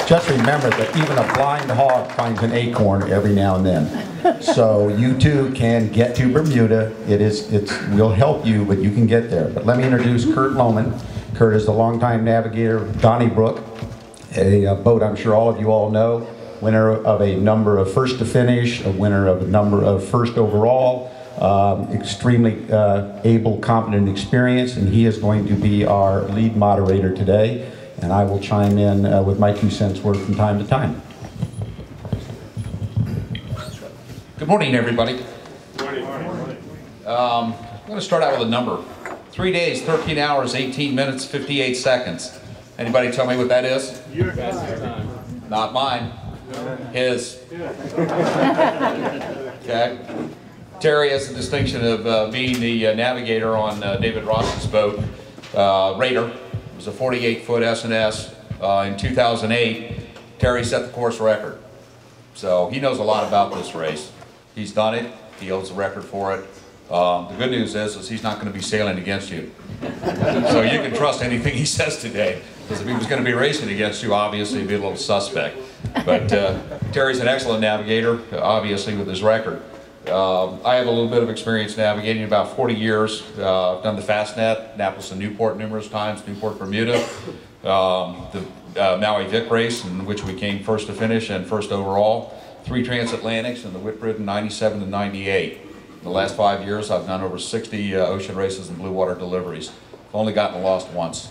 just remember that even a blind hog finds an acorn every now and then. So you too can get to Bermuda. We'll help you, but you can get there. But let me introduce Kurt Lohman. Kurt is the longtime navigator of Donnybrook, a boat I'm sure all of you all know, winner of a number of first to finish, a winner of a number of first overall, extremely able, competent, experienced, and he is going to be our lead moderator today. And I will chime in with my 2 cents worth from time to time. Good morning, everybody. Good morning. I'm going to start out with a number. 3 days, 13 hours, 18 minutes, 58 seconds. Anybody tell me what that is? Your time. Not mine. His. Okay. Terry has the distinction of being the navigator on David Ross's boat, Raider. It was a 48-foot S&S. In 2008, Terry set the course record. So he knows a lot about this race. He's done it. He holds the record for it. The good news is he's not going to be sailing against you. So you can trust anything he says today. Because if he was going to be racing against you, obviously he'd be a little suspect. But Terry's an excellent navigator, obviously, with his record. I have a little bit of experience navigating, about 40 years. I've done the Fastnet, Annapolis and Newport numerous times, Newport, Bermuda. The Maui Vic race, in which we came first to finish and first overall. 3 transatlantics and the Whitbread in 97 and 98. In the last 5 years, I've done over 60 ocean races and blue water deliveries. I've only gotten lost once.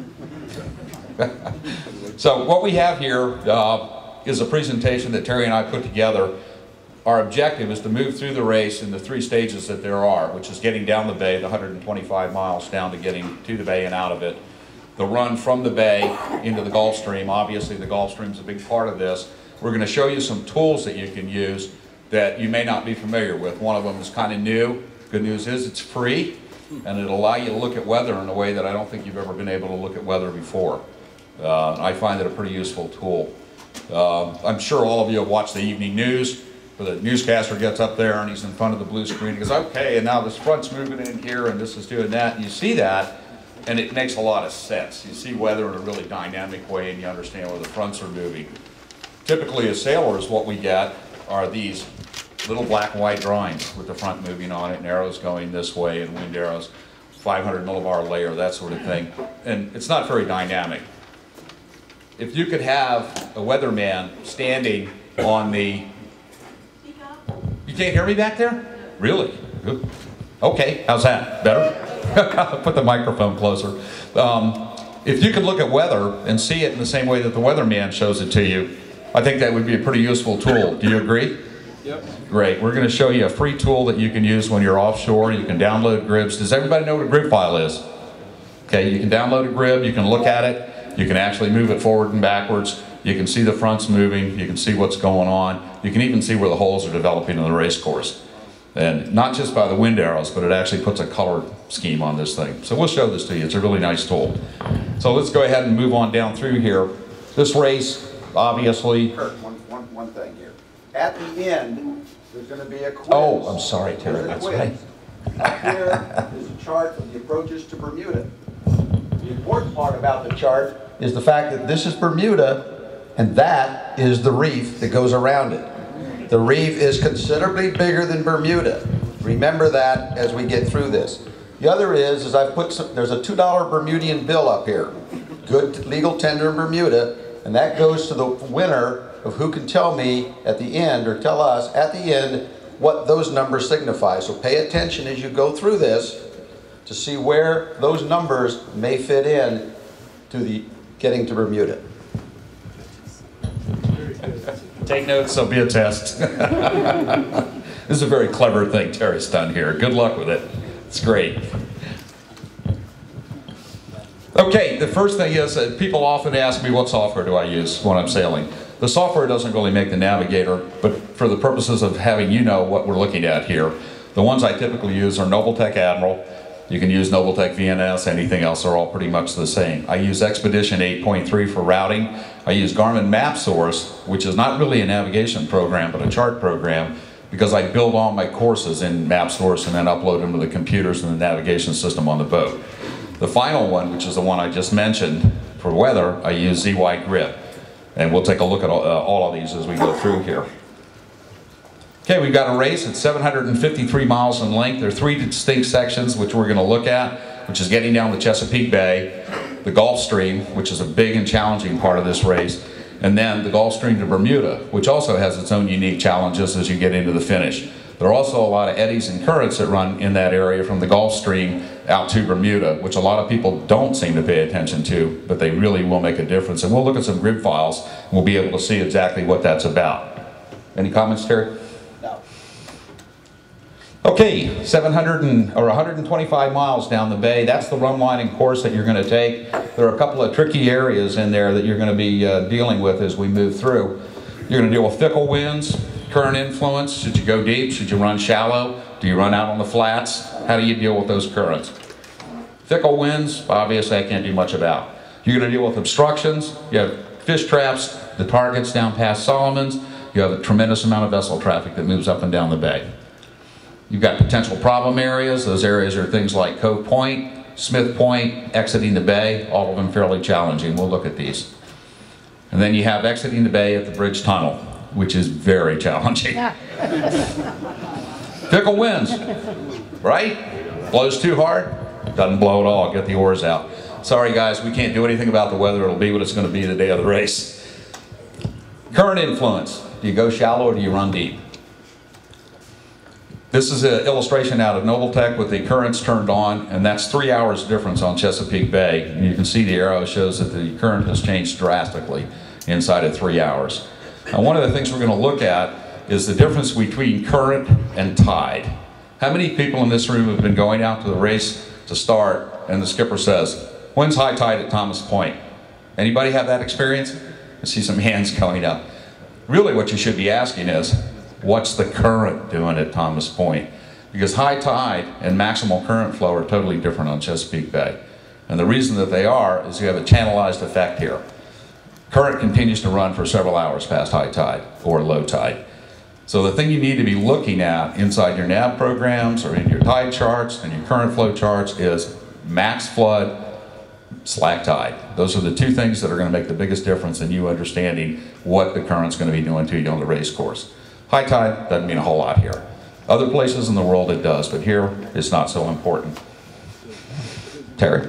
So what we have here is a presentation that Terry and I put together. Our objective is to move through the race in the 3 stages that there are, which is getting down the bay, the 125 miles down to getting to the bay and out of it. The run from the bay into the Gulf Stream. Obviously the Gulf Stream is a big part of this. We're going to show you some tools that you can use that you may not be familiar with. One of them is kind of new. Good news is it's free, and it'll allow you to look at weather in a way that I don't think you've ever been able to look at weather before. I find it a pretty useful tool. I'm sure all of you have watched the evening news, where the newscaster gets up there and he's in front of the blue screen and goes, okay, and now this front's moving in here and this is doing that. And you see that, and it makes a lot of sense. You see weather in a really dynamic way, and you understand where the fronts are moving. Typically, as sailors, what we get are these little black and white drawings with the front moving on it and arrows going this way and wind arrows, 500 millibar layer, that sort of thing. And it's not very dynamic. If you could have a weatherman standing on the... You can't hear me back there? Really? Okay, how's that? Better? Put the microphone closer. If you could look at weather and see it in the same way that the weatherman shows it to you, I think that would be a pretty useful tool. Do you agree? Yep. Great. We're going to show you a free tool that you can use when you're offshore. You can download grids. Does everybody know what a grid file is? Okay, you can download a grid, you can look at it, you can actually move it forward and backwards, you can see the fronts moving, you can see what's going on, you can even see where the holes are developing in the race course. And not just by the wind arrows, but it actually puts a color scheme on this thing. So we'll show this to you. It's a really nice tool. So let's go ahead and move on down through here. This race, obviously... Kurt, one thing here. At the end, there's going to be a quiz. Oh, I'm sorry, Terry, that's right. Up here is a chart of the approaches to Bermuda. The important part about the chart is the fact that this is Bermuda, and that is the reef that goes around it. The reef is considerably bigger than Bermuda. Remember that as we get through this. The other is I've put there's a $2 Bermudian bill up here. Good legal tender in Bermuda, and that goes to the winner of who can tell me at the end, or tell us at the end, what those numbers signify. So pay attention as you go through this to see where those numbers may fit in to the getting to Bermuda. Take notes, there'll be a test. This is a very clever thing Terry's done here. Good luck with it. It's great. Okay, the first thing is that people often ask me what software do I use when I'm sailing. The software doesn't really make the navigator, but for the purposes of having you know what we're looking at here, the ones I typically use are Noveltech Admiral. You can use Noveltech VNS, anything else, are all pretty much the same. I use Expedition 8.3 for routing. I use Garmin Map Source, which is not really a navigation program, but a chart program, because I build all my courses in Map Source and then upload them to the computers and the navigation system on the boat. The final one, which is the one I just mentioned, for weather, I use ZY Grid. And we'll take a look at all of these as we go through here. Okay, we've got a race. It's 753 miles in length. There are 3 distinct sections which we're going to look at, which is getting down the Chesapeake Bay, the Gulf Stream, which is a big and challenging part of this race, and then the Gulf Stream to Bermuda, which also has its own unique challenges as you get into the finish. There are also a lot of eddies and currents that run in that area from the Gulf Stream out to Bermuda, which a lot of people don't seem to pay attention to, but they really will make a difference. And we'll look at some grid files, and we'll be able to see exactly what that's about. Any comments, Terry? No. Okay, 125 miles down the bay. That's the run line and course that you're going to take. There are a couple of tricky areas in there that you're going to be dealing with as we move through. You're going to deal with fickle winds, current influence. Should you go deep? Should you run shallow? Do you run out on the flats? How do you deal with those currents? Fickle winds, obviously I can't do much about. You're going to deal with obstructions. You have fish traps, the targets down past Solomon's. You have a tremendous amount of vessel traffic that moves up and down the bay. You've got potential problem areas. Those areas are things like Cove Point, Smith Point, exiting the bay, all of them fairly challenging. We'll look at these. And then you have exiting the bay at the bridge tunnel, which is very challenging. Fickle winds, right? Blows too hard, doesn't blow at all. Get the oars out. Sorry guys, we can't do anything about the weather. It'll be what it's going to be the day of the race. Current influence. Do you go shallow or do you run deep? This is an illustration out of Noveltech with the currents turned on, and that's 3 hours difference on Chesapeake Bay. And you can see the arrow shows that the current has changed drastically inside of 3 hours. Now, one of the things we're going to look at is the difference between current and tide. How many people in this room have been going out to the race to start and the skipper says, when's high tide at Thomas Point? Anybody have that experience? I see some hands going up. Really what you should be asking is, what's the current doing at Thomas Point? Because high tide and maximal current flow are totally different on Chesapeake Bay. And the reason that they are is you have a channelized effect here. Current continues to run for several hours past high tide or low tide. So the thing you need to be looking at inside your nav programs or in your tide charts and your current flow charts is max flood, slack tide. Those are the 2 things that are going to make the biggest difference in you understanding what the current's going to be doing to you on the race course. High tide doesn't mean a whole lot here. Other places in the world it does, but here it's not so important. Terry?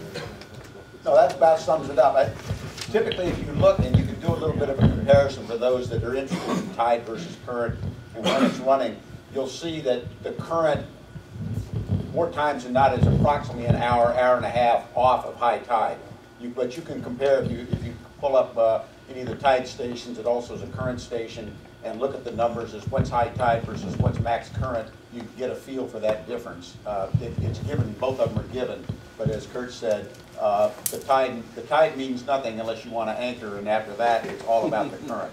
No, that about sums it up. Typically, if you look, and you can do a little bit of a comparison for those that are interested in tide versus current and when it's running, you'll see that the current, more times than not, is approximately an hour, hour and a half off of high tide. But you can compare, if you pull up any of the tide stations, it also is a current station, and look at the numbers as what's high tide versus what's max current, you get a feel for that difference. It's given, both of them are given, but as Kurt said, the tide means nothing unless you want to anchor, and after that, it's all about the current.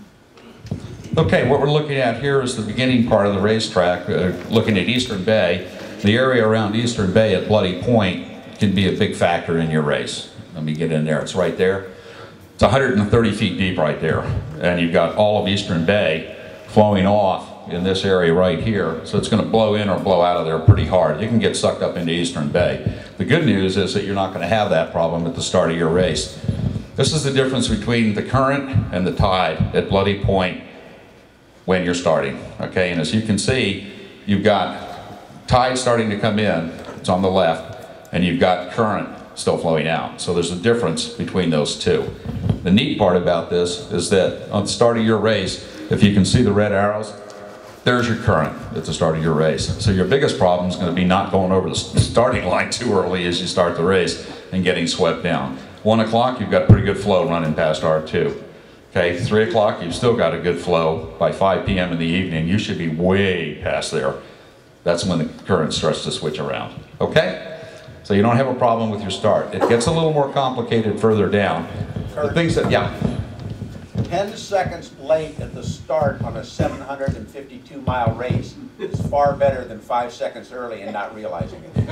Okay, what we're looking at here is the beginning part of the racetrack, looking at Eastern Bay. The area around Eastern Bay at Bloody Point can be a big factor in your race. Let me get in there, it's right there. It's 130 feet deep right there, and you've got all of Eastern Bay flowing off in this area right here, so it's going to blow in or blow out of there pretty hard. You can get sucked up into Eastern Bay. The good news is that you're not going to have that problem at the start of your race. This is the difference between the current and the tide at Bloody Point when you're starting, okay? And as you can see, you've got tide starting to come in, it's on the left, and you've got current still flowing out. So there's a difference between those 2. The neat part about this is that on the start of your race, if you can see the red arrows, there's your current at the start of your race. So your biggest problem is going to be not going over the starting line too early as you start the race and getting swept down. 1 o'clock, you've got pretty good flow running past R2. Okay, 3 o'clock, you've still got a good flow. By 5 p.m. in the evening, you should be way past there. That's when the current starts to switch around. Okay? So you don't have a problem with your start. It gets a little more complicated further down. The things that, yeah. 10 seconds late at the start on a 752-mile race is far better than 5 seconds early and not realizing it.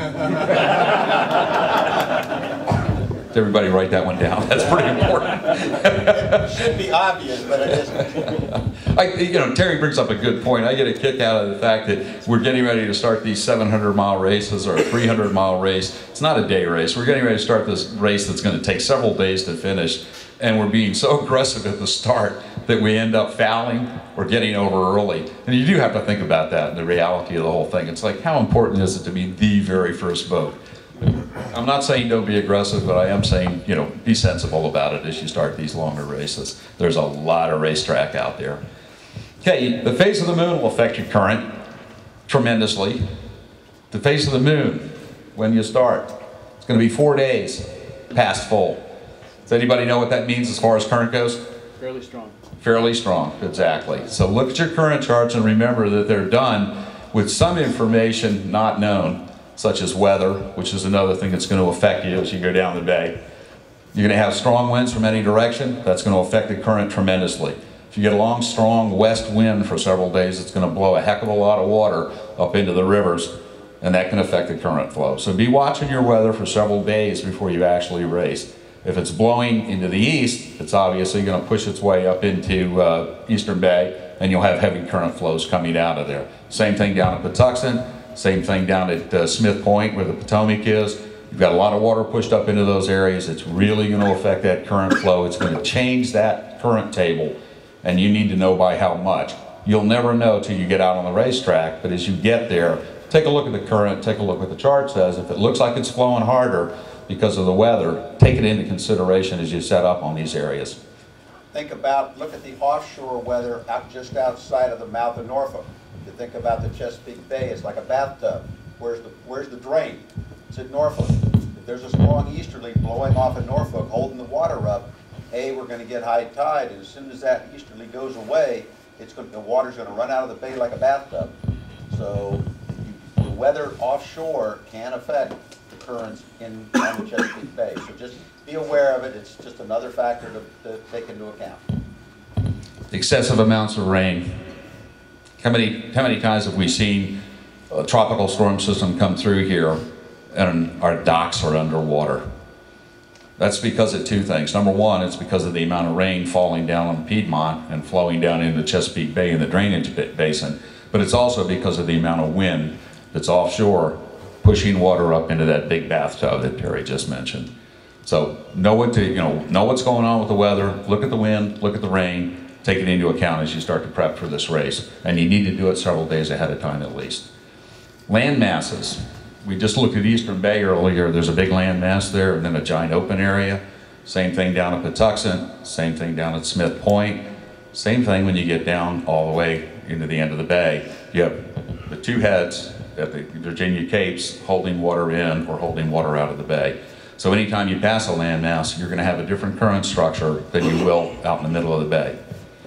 Everybody write that one down. That's pretty important. It should be obvious, but it isn't. Terry brings up a good point. I get a kick out of the fact that we're getting ready to start these 700-mile races or a 300-mile race. It's not a day race. We're getting ready to start this race that's going to take several days to finish. And we're being so aggressive at the start that we end up fouling or getting over early. And you do have to think about that in the reality of the whole thing. It's like, how important is it to be the very first boat? I'm not saying don't be aggressive, but I am saying, you know, be sensible about it as you start these longer races. There's a lot of racetrack out there. Okay, the phase of the moon will affect your current tremendously. The phase of the moon, when you start, it's going to be 4 days past full. Does anybody know what that means as far as current goes? Fairly strong. Fairly strong, exactly. So look at your current charts and remember that they're done with some information not known, such as weather, which is another thing that's going to affect you as you go down the bay. You're going to have strong winds from any direction. That's going to affect the current tremendously. If you get a long, strong west wind for several days, it's going to blow a heck of a lot of water up into the rivers, and that can affect the current flow. So be watching your weather for several days before you actually race. If it's blowing into the east, it's obviously going to push its way up into Eastern Bay, and you'll have heavy current flows coming out of there. Same thing down at Patuxent, same thing down at Smith Point where the Potomac is. You've got a lot of water pushed up into those areas. It's really going to affect that current flow. It's going to change that current table, and you need to know by how much. You'll never know till you get out on the racetrack, but as you get there, take a look at the current, take a look what the chart says. If it looks like it's flowing harder because of the weather, take it into consideration as you set up on these areas. Look at the offshore weather just outside of the mouth of Norfolk. You think about the Chesapeake Bay, it's like a bathtub. Where's the drain? It's at Norfolk. If there's a strong easterly blowing off at Norfolk, holding the water up, we're going to get high tide, and as soon as that easterly goes away, the water's going to run out of the bay like a bathtub. So the weather offshore can affect the currents on the Chesapeake Bay. So just be aware of it. It's just another factor to take into account. Excessive amounts of rain. How many times have we seen a tropical storm system come through here and our docks are underwater? That's because of two things. Number one, it's because of the amount of rain falling down on Piedmont and flowing down into Chesapeake Bay and the drainage basin, but it's also because of the amount of wind that's offshore pushing water up into that big bathtub that Terry just mentioned. So know what's going on with the weather, look at the wind, look at the rain, take it into account as you start to prep for this race. And you need to do it several days ahead of time at least. Land masses. We just looked at Eastern Bay earlier. There's a big land mass there and then a giant open area. Same thing down at Patuxent, same thing down at Smith Point. Same thing when you get down all the way into the end of the bay. You have the two heads at the Virginia Capes holding water in or holding water out of the bay. So anytime you pass a landmass, you're going to have a different current structure than you will out in the middle of the bay.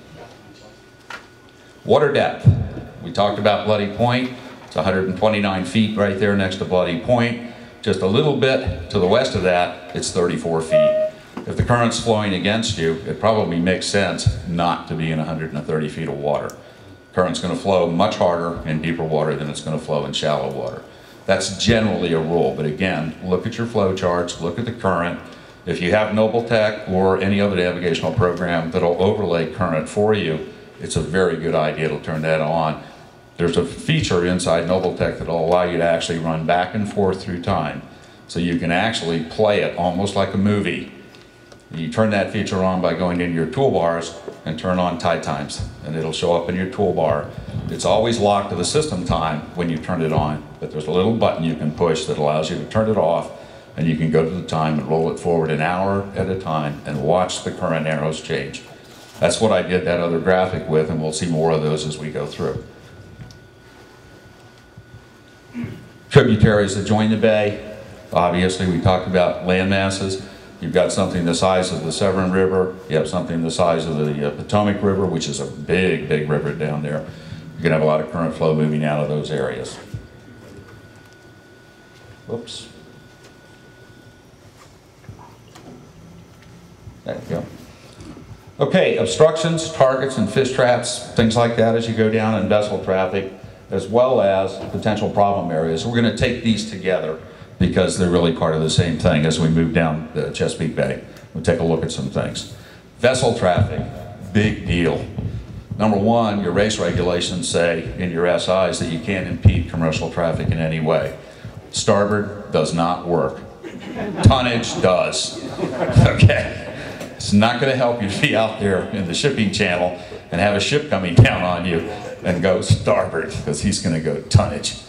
Water depth. We talked about Bloody Point. It's 129 feet right there next to Bloody Point. Just a little bit to the west of that, it's 34 feet. If the current's flowing against you, it probably makes sense not to be in 130 feet of water. Current's going to flow much harder in deeper water than it's going to flow in shallow water. That's generally a rule, but again, look at your flow charts, look at the current. If you have Noble Tech or any other navigational program that'll overlay current for you, it's a very good idea to turn that on. There's a feature inside Noble Tech that'll allow you to actually run back and forth through time. So you can actually play it almost like a movie. You turn that feature on by going into your toolbars and turn on tide times, and it'll show up in your toolbar. It's always locked to the system time when you turn it on, but there's a little button you can push that allows you to turn it off, and you can go to the time and roll it forward an hour at a time and watch the current arrows change. That's what I did that other graphic with, and we'll see more of those as we go through. Tributaries that join the bay. Obviously, we talked about land masses. You've got something the size of the Severn River. You have something the size of the Potomac River, which is a big, big river down there. You're going to have a lot of current flow moving out of those areas. Whoops. There you go. Okay, obstructions, targets, and fish traps, things like that as you go down in vessel traffic, as well as potential problem areas. We're going to take these together because they're really part of the same thing as we move down the Chesapeake Bay. We'll take a look at some things. Vessel traffic, big deal. Number one, your race regulations say in your SIs that you can't impede commercial traffic in any way. Starboard does not work. Tonnage does. Okay. It's not going to help you to be out there in the shipping channel and have a ship coming down on you and go starboard, because he's going to go tonnage.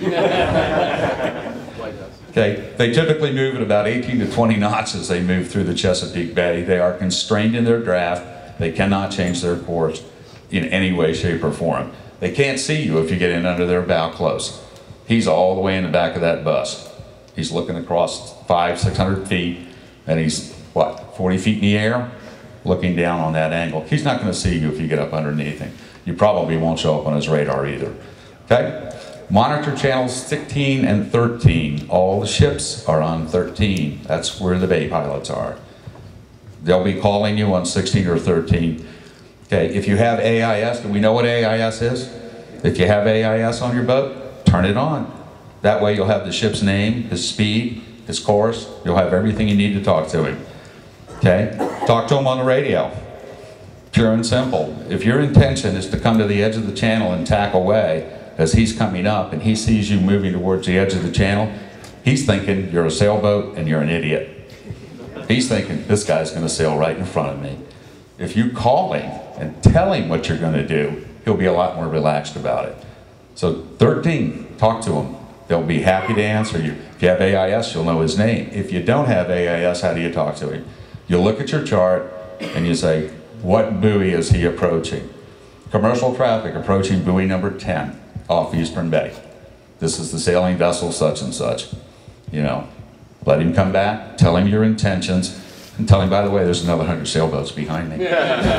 Okay, they typically move at about 18 to 20 knots as they move through the Chesapeake Bay. They are constrained in their draft. They cannot change their course in any way, shape, or form. They can't see you if you get in under their bow close. He's all the way in the back of that bus. He's looking across 500-600 feet, and he's, what, 40 feet in the air? Looking down on that angle. He's not going to see you if you get up underneath him. You probably won't show up on his radar either. Okay? Monitor channels 16 and 13. All the ships are on 13. That's where the bay pilots are. They'll be calling you on 16 or 13. Okay, if you have AIS, do we know what AIS is? If you have AIS on your boat, turn it on. That way you'll have the ship's name, his speed, his course. You'll have everything you need to talk to him. Okay? Talk to him on the radio. Pure and simple. If your intention is to come to the edge of the channel and tack away as he's coming up and he sees you moving towards the edge of the channel, he's thinking you're a sailboat and you're an idiot. He's thinking, this guy's going to sail right in front of me. If you call him and tell him what you're going to do, he'll be a lot more relaxed about it. So 13, talk to him. They'll be happy to answer you. If you have AIS, you'll know his name. If you don't have AIS, how do you talk to him? You look at your chart and you say, what buoy is he approaching? Commercial traffic approaching buoy number 10 off Eastern Bay. This is the sailing vessel such and such. You know, let him come back, tell him your intentions, and tell him, by the way, there's another 100 sailboats behind me.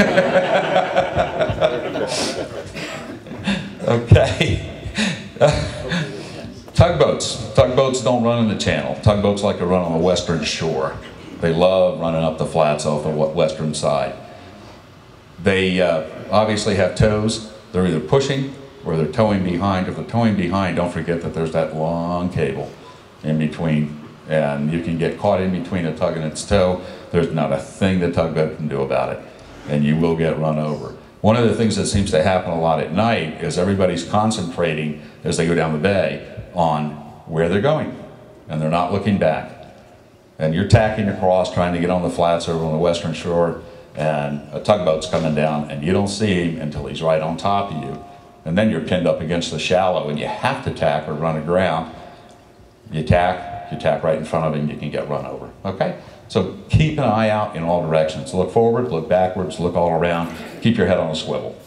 Okay. Tugboats. Tugboats don't run in the channel. Tugboats like to run on the western shore. They love running up the flats off the western side. They obviously have tows. They're either pushing or they're towing behind. If they're towing behind, don't forget that there's that long cable in between, and you can get caught in between a tug and its tow. There's not a thing the tugboat can do about it, and you will get run over. One of the things that seems to happen a lot at night is everybody's concentrating as they go down the bay on where they're going, and they're not looking back. And you're tacking across, trying to get on the flats over on the western shore, and a tugboat's coming down, and you don't see him until he's right on top of you. And then you're pinned up against the shallow, and you have to tack or run aground. You tack right in front of him, you can get run over, okay? So keep an eye out in all directions. Look forward, look backwards, look all around. Keep your head on a swivel.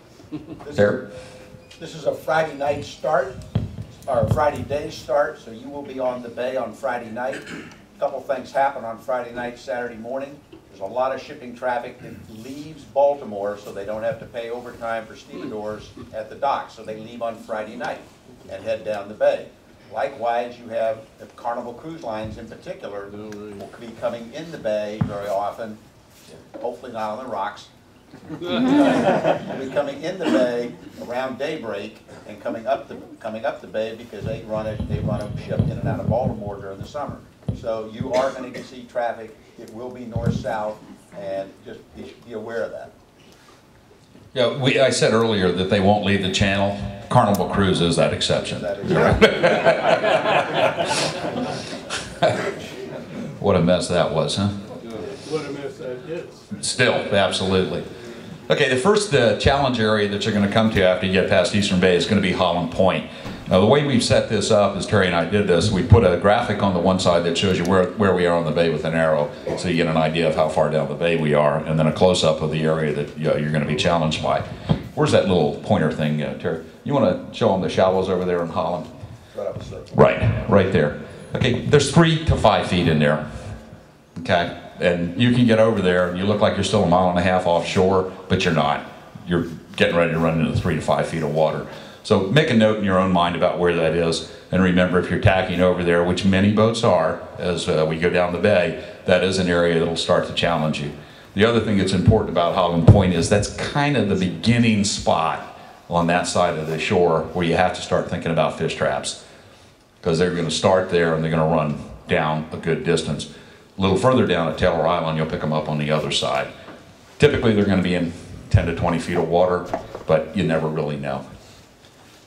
This is a Friday night start, or a Friday day start, so you will be on the bay on Friday night. A couple things happen on Friday night, Saturday morning. There's a lot of shipping traffic that leaves Baltimore, so they don't have to pay overtime for stevedores at the dock. So they leave on Friday night and head down the bay. Likewise, you have the Carnival Cruise Lines in particular will be coming in the bay very often, hopefully not on the rocks. Will be coming in the bay around daybreak and coming up the bay because they run a ship in and out of Baltimore during the summer. So you are going to see traffic. It will be north-south, and just be aware of that. Yeah, I said earlier that they won't leave the channel. Carnival Cruise is that exception. That is right. What a mess that was, huh? What a mess that is. Still, absolutely. Okay, the first challenge area that you're going to come to after you get past Eastern Bay is going to be Holland Point. Now, the way we've set this up, as Terry and I did this, we put a graphic on the one side that shows you where we are on the bay with an arrow, so you get an idea of how far down the bay we are, and then a close-up of the area that you're going to be challenged by. Where's that little pointer thing, Terry? You want to show them the shallows over there in Holland? Right there. Okay, there's 3 to 5 feet in there. Okay, and you can get over there, and you look like you're still 1.5 miles offshore, but you're not. You're getting ready to run into 3 to 5 feet of water. So make a note in your own mind about where that is, and remember, if you're tacking over there, which many boats are, as we go down the bay, that is an area that'll start to challenge you. The other thing that's important about Holland Point is that's kind of the beginning spot on that side of the shore where you have to start thinking about fish traps, because they're going to start there and they're going to run down a good distance. A little further down at Taylor Island, you'll pick them up on the other side. Typically, they're going to be in 10 to 20 feet of water, but you never really know.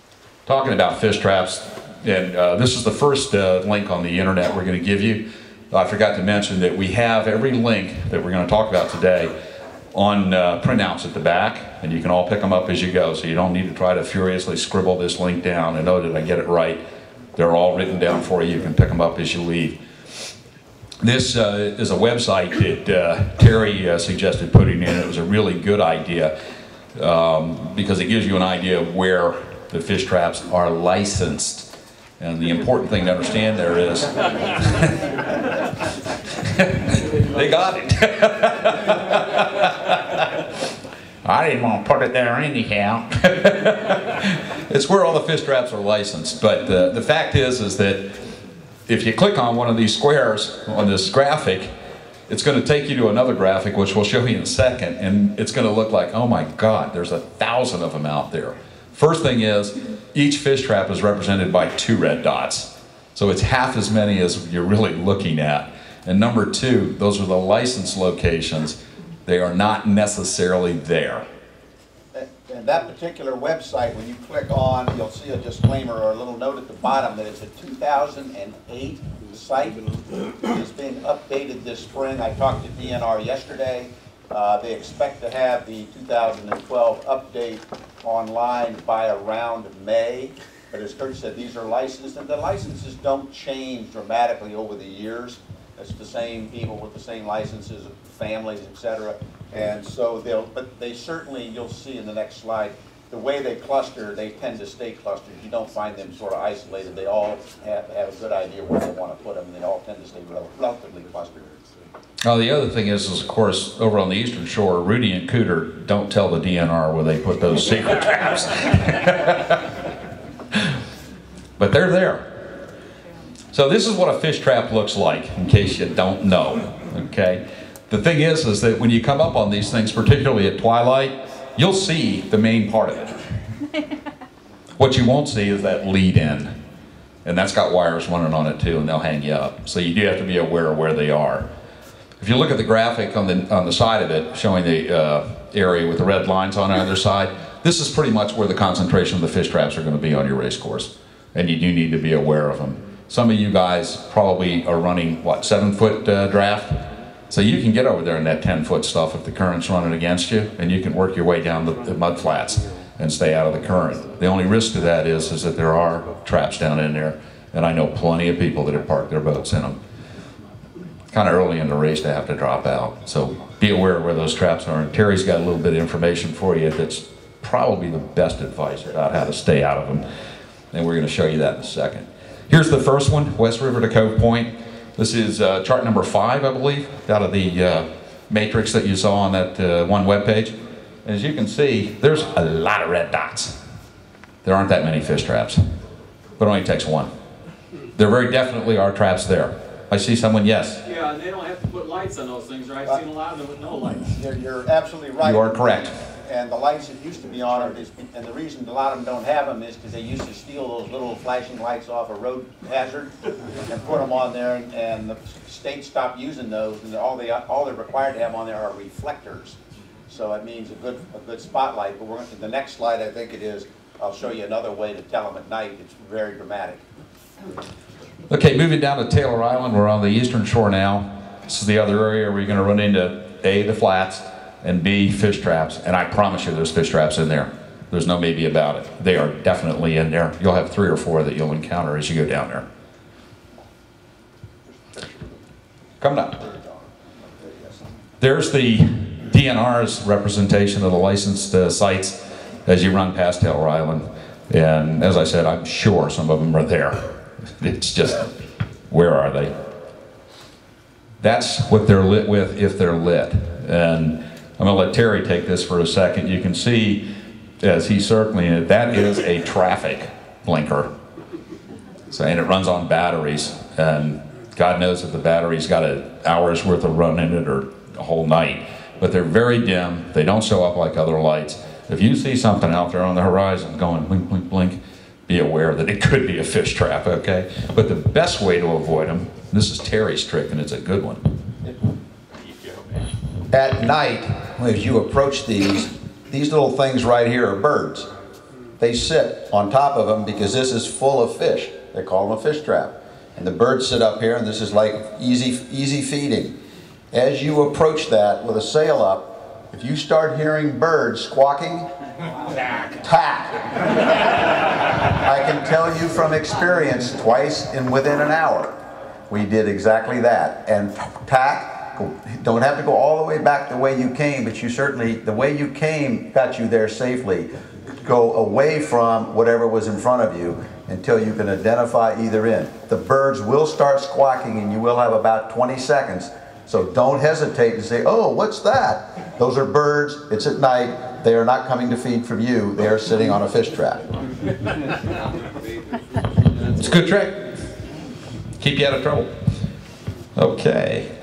Talking about fish traps, and this is the first link on the internet we're going to give you. I forgot to mention that we have every link that we're going to talk about today on printouts at the back, and you can all pick them up as you go, so you don't need to try to furiously scribble this link down and know that I get it right. They're all written down for you. You can pick them up as you leave. This is a website that Terry suggested putting in. It was a really good idea because it gives you an idea of where the fish traps are licensed. And the important thing to understand there is they got it. I didn't want to put it there anyhow. It's where all the fish traps are licensed. But the fact is that if you click on one of these squares on this graphic, it's going to take you to another graphic, which we'll show you in a second, and it's going to look like, oh my God, there's 1,000 of them out there. First thing is, each fish trap is represented by 2 red dots. So it's half as many as you're really looking at. And number 2, those are the license locations. They are not necessarily there. And that particular website, when you click on, you'll see a disclaimer or a little note at the bottom that it's a 2008 site. It's being updated this spring. I talked to DNR yesterday. They expect to have the 2012 update online by around May. But as Kurt said, these are licensed, and the licenses don't change dramatically over the years. It's the same people with the same licenses, families, etc. And so but they certainly, you'll see in the next slide, the way they cluster, they tend to stay clustered. You don't find them sort of isolated. They all have a good idea where they want to put them, and they all tend to stay relatively clustered. Well, the other thing is, of course, over on the Eastern Shore, Rudy and Cooter don't tell the DNR where they put those secret traps. But they're there. So this is what a fish trap looks like, in case you don't know, okay? The thing is that when you come up on these things, particularly at twilight, you'll see the main part of it. What you won't see is that lead-in. And that's got wires running on it too, and they'll hang you up. So you do have to be aware of where they are. If you look at the graphic on the side of it, showing the area with the red lines on either side, this is pretty much where the concentration of the fish traps are going to be on your race course. And you do need to be aware of them. Some of you guys probably are running, what, 7-foot draft? So you can get over there in that 10-foot stuff if the current's running against you, and you can work your way down the mud flats and stay out of the current. The only risk to that is that there are traps down in there, and I know plenty of people that have parked their boats in them. Kind of early in the race to have to drop out. So be aware of where those traps are. And Terry's got a little bit of information for you that's probably the best advice about how to stay out of them. And we're going to show you that in a second. Here's the first one, West River to Cove Point. This is chart number 5, I believe, out of the matrix that you saw on that one web page. And as you can see, there's a lot of red dots. There aren't that many fish traps, but it only takes one. There very definitely are traps there. I see someone, yes. Yeah, and they don't have to put lights on those things, right? I've seen a lot of them with no lights. You're absolutely right. You are correct. And the lights that used to be on are, and the reason a lot of them don't have them is because they used to steal those little flashing lights off a road hazard and put them on there, and the state stopped using those, and all they're required to have on there are reflectors. So it means a good spotlight. But the next slide, I think it is, I'll show you another way to tell them at night. It's very dramatic. Okay, moving down to Taylor Island, we're on the Eastern Shore now. This is the other area where you're going to run into A, the flats, and B, fish traps. And I promise you there's fish traps in there. There's no maybe about it. They are definitely in there. You'll have 3 or 4 that you'll encounter as you go down there. Coming up. There's the DNR's representation of the licensed sites as you run past Taylor Island. And as I said, I'm sure some of them are there. It's just, where are they? That's what they're lit with if they're lit. And I'm going to let Terry take this for a second. You can see, as he's circling it, that is a traffic blinker. So, and it runs on batteries. And God knows if the battery's got an hour's worth of run in it or a whole night. But they're very dim. They don't show up like other lights. If you see something out there on the horizon going blink, blink, blink, be aware that it could be a fish trap, okay? But the best way to avoid them, this is Terry's trick, and it's a good one. At night, as you approach these little things right here are birds. They sit on top of them because this is full of fish. They call them a fish trap. And the birds sit up here, and this is like easy feeding. As you approach that with a sail up, if you start hearing birds squawking, tack. I can tell you from experience, twice within an hour, we did exactly that. And tack, don't have to go all the way back the way you came, but you certainly, the way you came got you there safely. Go away from whatever was in front of you until you can identify either end. The birds will start squawking, and you will have about 20 seconds. So don't hesitate to say, oh, what's that? Those are birds. It's at night. They are not coming to feed from you. They are sitting on a fish trap. It's a good trick. Keep you out of trouble. Okay.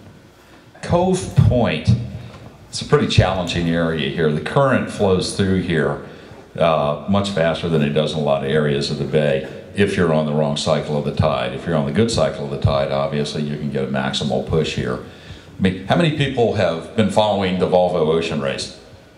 Cove Point. It's a pretty challenging area here. The current flows through here much faster than it does in a lot of areas of the bay if you're on the wrong cycle of the tide. If you're on the good cycle of the tide, obviously you can get a maximal push here. I mean, how many people have been following the Volvo Ocean Race?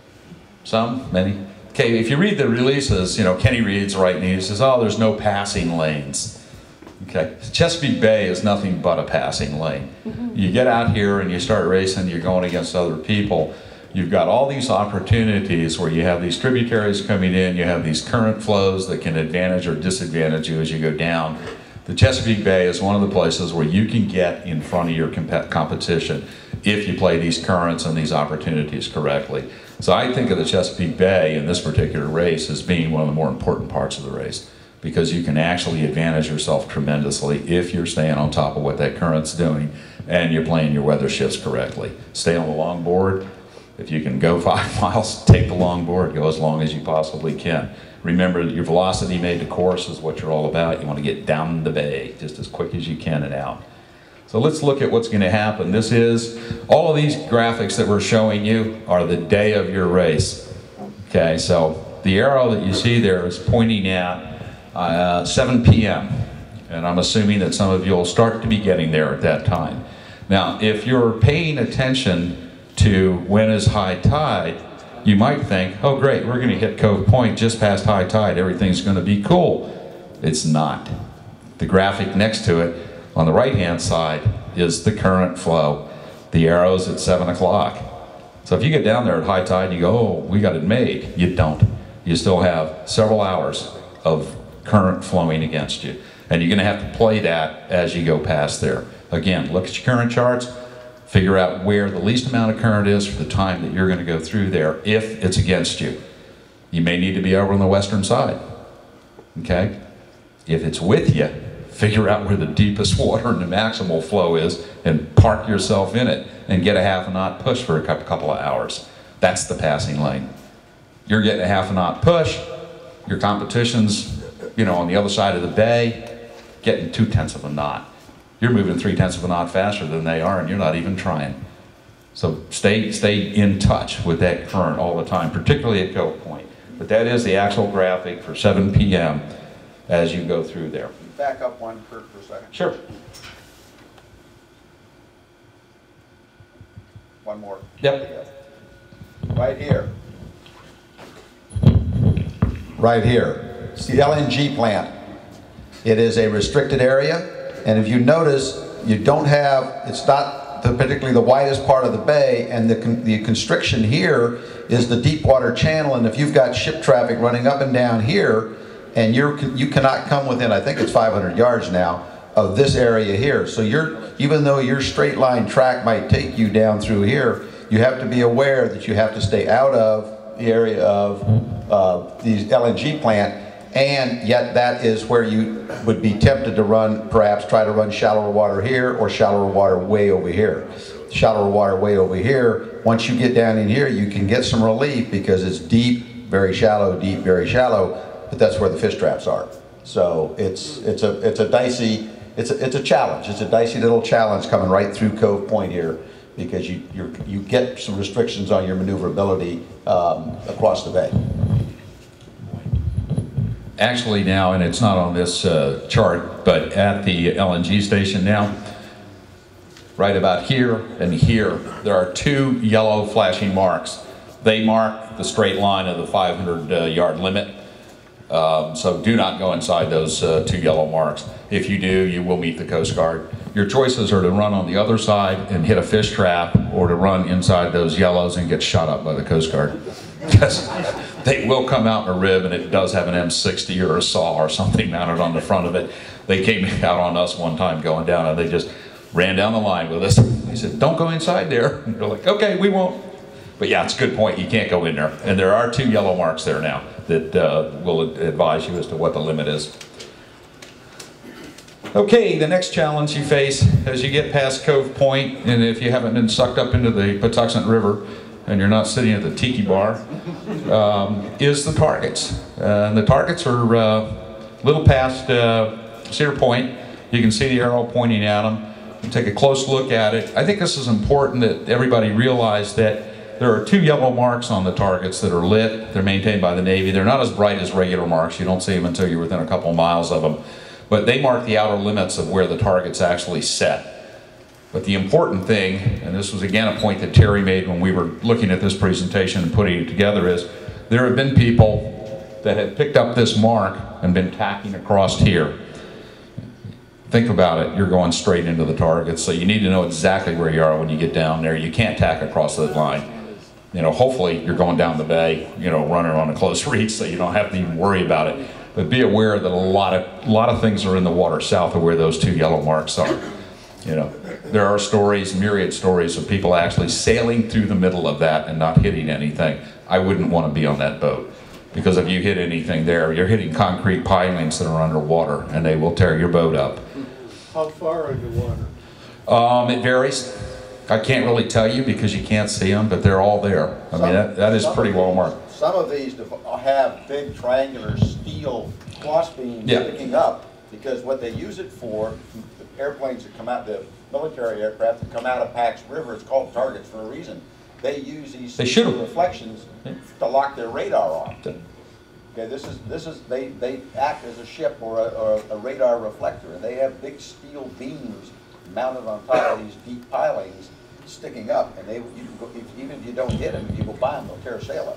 Some? Many? Okay, if you read the releases, you know, Kenny Reed's writing, he says, oh, there's no passing lanes. Okay, Chesapeake Bay is nothing but a passing lane. You get out here and you start racing, you're going against other people. You've got all these opportunities where you have these tributaries coming in, you have these current flows that can advantage or disadvantage you as you go down. The Chesapeake Bay is one of the places where you can get in front of your competition if you play these currents and these opportunities correctly. So I think of the Chesapeake Bay in this particular race as being one of the more important parts of the race, because you can actually advantage yourself tremendously if you're staying on top of what that current's doing and you're playing your weather shifts correctly. Stay on the longboard. If you can go 5 miles, take the longboard, go as long as you possibly can. Remember that your velocity made to course is what you're all about. You want to get down the bay just as quick as you can and out. So let's look at what's going to happen. This is, all of these graphics that we're showing you are the day of your race. Okay, so the arrow that you see there is pointing at 7 p.m. And I'm assuming that some of you will start to be getting there at that time. Now, if you're paying attention to when is high tide, you might think, oh great, we're going to hit Cove Point just past high tide, everything's going to be cool. It's not. The graphic next to it on the right hand side is the current flow. The arrow's at 7 o'clock. So if you get down there at high tide, you go, oh, we got it made. You don't. You still have several hours of current flowing against you. And you're going to have to play that as you go past there. Again, look at your current charts. Figure out where the least amount of current is for the time that you're going to go through there if it's against you. You may need to be over on the western side. Okay? If it's with you, figure out where the deepest water and the maximal flow is and park yourself in it and get a half a knot push for a couple of hours. That's the passing lane. You're getting a half a knot push. Your competition's, you know, on the other side of the bay, getting 2/10 of a knot. You're moving 3/10 of a knot faster than they are, and you're not even trying. So stay in touch with that current all the time, particularly at Cove Point. But that is the actual graphic for 7 p.m. as you go through there. Back up one for a second. Sure. One more. Yep. Right here. Right here. It's the LNG plant. It is a restricted area. And if you notice, you don't have, it's not particularly the widest part of the bay, and the constriction here is the deep water channel. And if you've got ship traffic running up and down here, and you cannot come within, I think it's 500 yards now, of this area here. So even though your straight line track might take you down through here, you have to be aware that you have to stay out of the area of the LNG plant. And yet that is where you would be tempted to run, perhaps try to run shallower water here or shallower water way over here. Shallower water way over here, once you get down in here, you can get some relief because it's deep, very shallow, deep, very shallow, but that's where the fish traps are. So it's a dicey, it's a challenge. It's a dicey little challenge coming right through Cove Point here, because you get some restrictions on your maneuverability across the bay. Actually now, and it's not on this chart, but at the LNG station now, right about here and here, there are 2 yellow flashing marks. They mark the straight line of the 500 yard limit. So do not go inside those 2 yellow marks. If you do, you will meet the Coast Guard. Your choices are to run on the other side and hit a fish trap, or to run inside those yellows and get shot up by the Coast Guard. Because they will come out in a rib, and it does have an M60 or a saw or something mounted on the front of it. They came out on us one time going down, and they just ran down the line with us. They said, "Don't go inside there." And we're like, "Okay, we won't." But yeah, it's a good point. You can't go in there. And there are 2 yellow marks there now that will advise you as to what the limit is. Okay, the next challenge you face as you get past Cove Point, and if you haven't been sucked up into the Patuxent River and you're not sitting at the tiki bar, is the targets. And the targets are a little past Cedar Point. You can see the arrow pointing at them. Take a close look at it. I think this is important that everybody realize that there are 2 yellow marks on the targets that are lit. They're maintained by the Navy. They're not as bright as regular marks. You don't see them until you're within a couple miles of them. But they mark the outer limits of where the target's actually set. But the important thing, and this was again a point that Terry made when we were looking at this presentation and putting it together, is there have been people that have picked up this mark and been tacking across here. Think about it, you're going straight into the target, so you need to know exactly where you are when you get down there. You can't tack across that line. You know, hopefully you're going down the bay, you know, running on a close reach, so you don't have to even worry about it. But be aware that a lot of things are in the water south of where those 2 yellow marks are. You know, there are stories, myriad stories of people actually sailing through the middle of that and not hitting anything. I wouldn't want to be on that boat, because if you hit anything there, you're hitting concrete pilings that are underwater, and they will tear your boat up. How far underwater? It varies. I can't really tell you because you can't see them, but they're all there. I mean, that is pretty well marked. Some of these have big triangular steel cross beams sticking up, because what they use it for, the airplanes that come out, the military aircraft that come out of Pax River, it's called targets for a reason. They use these steel reflections to lock their radar on. Okay, they act as a ship or a radar reflector, and they have big steel beams mounted on top of these deep pilings sticking up, and even if you don't hit them, if you go by them, they'll tear a sail up.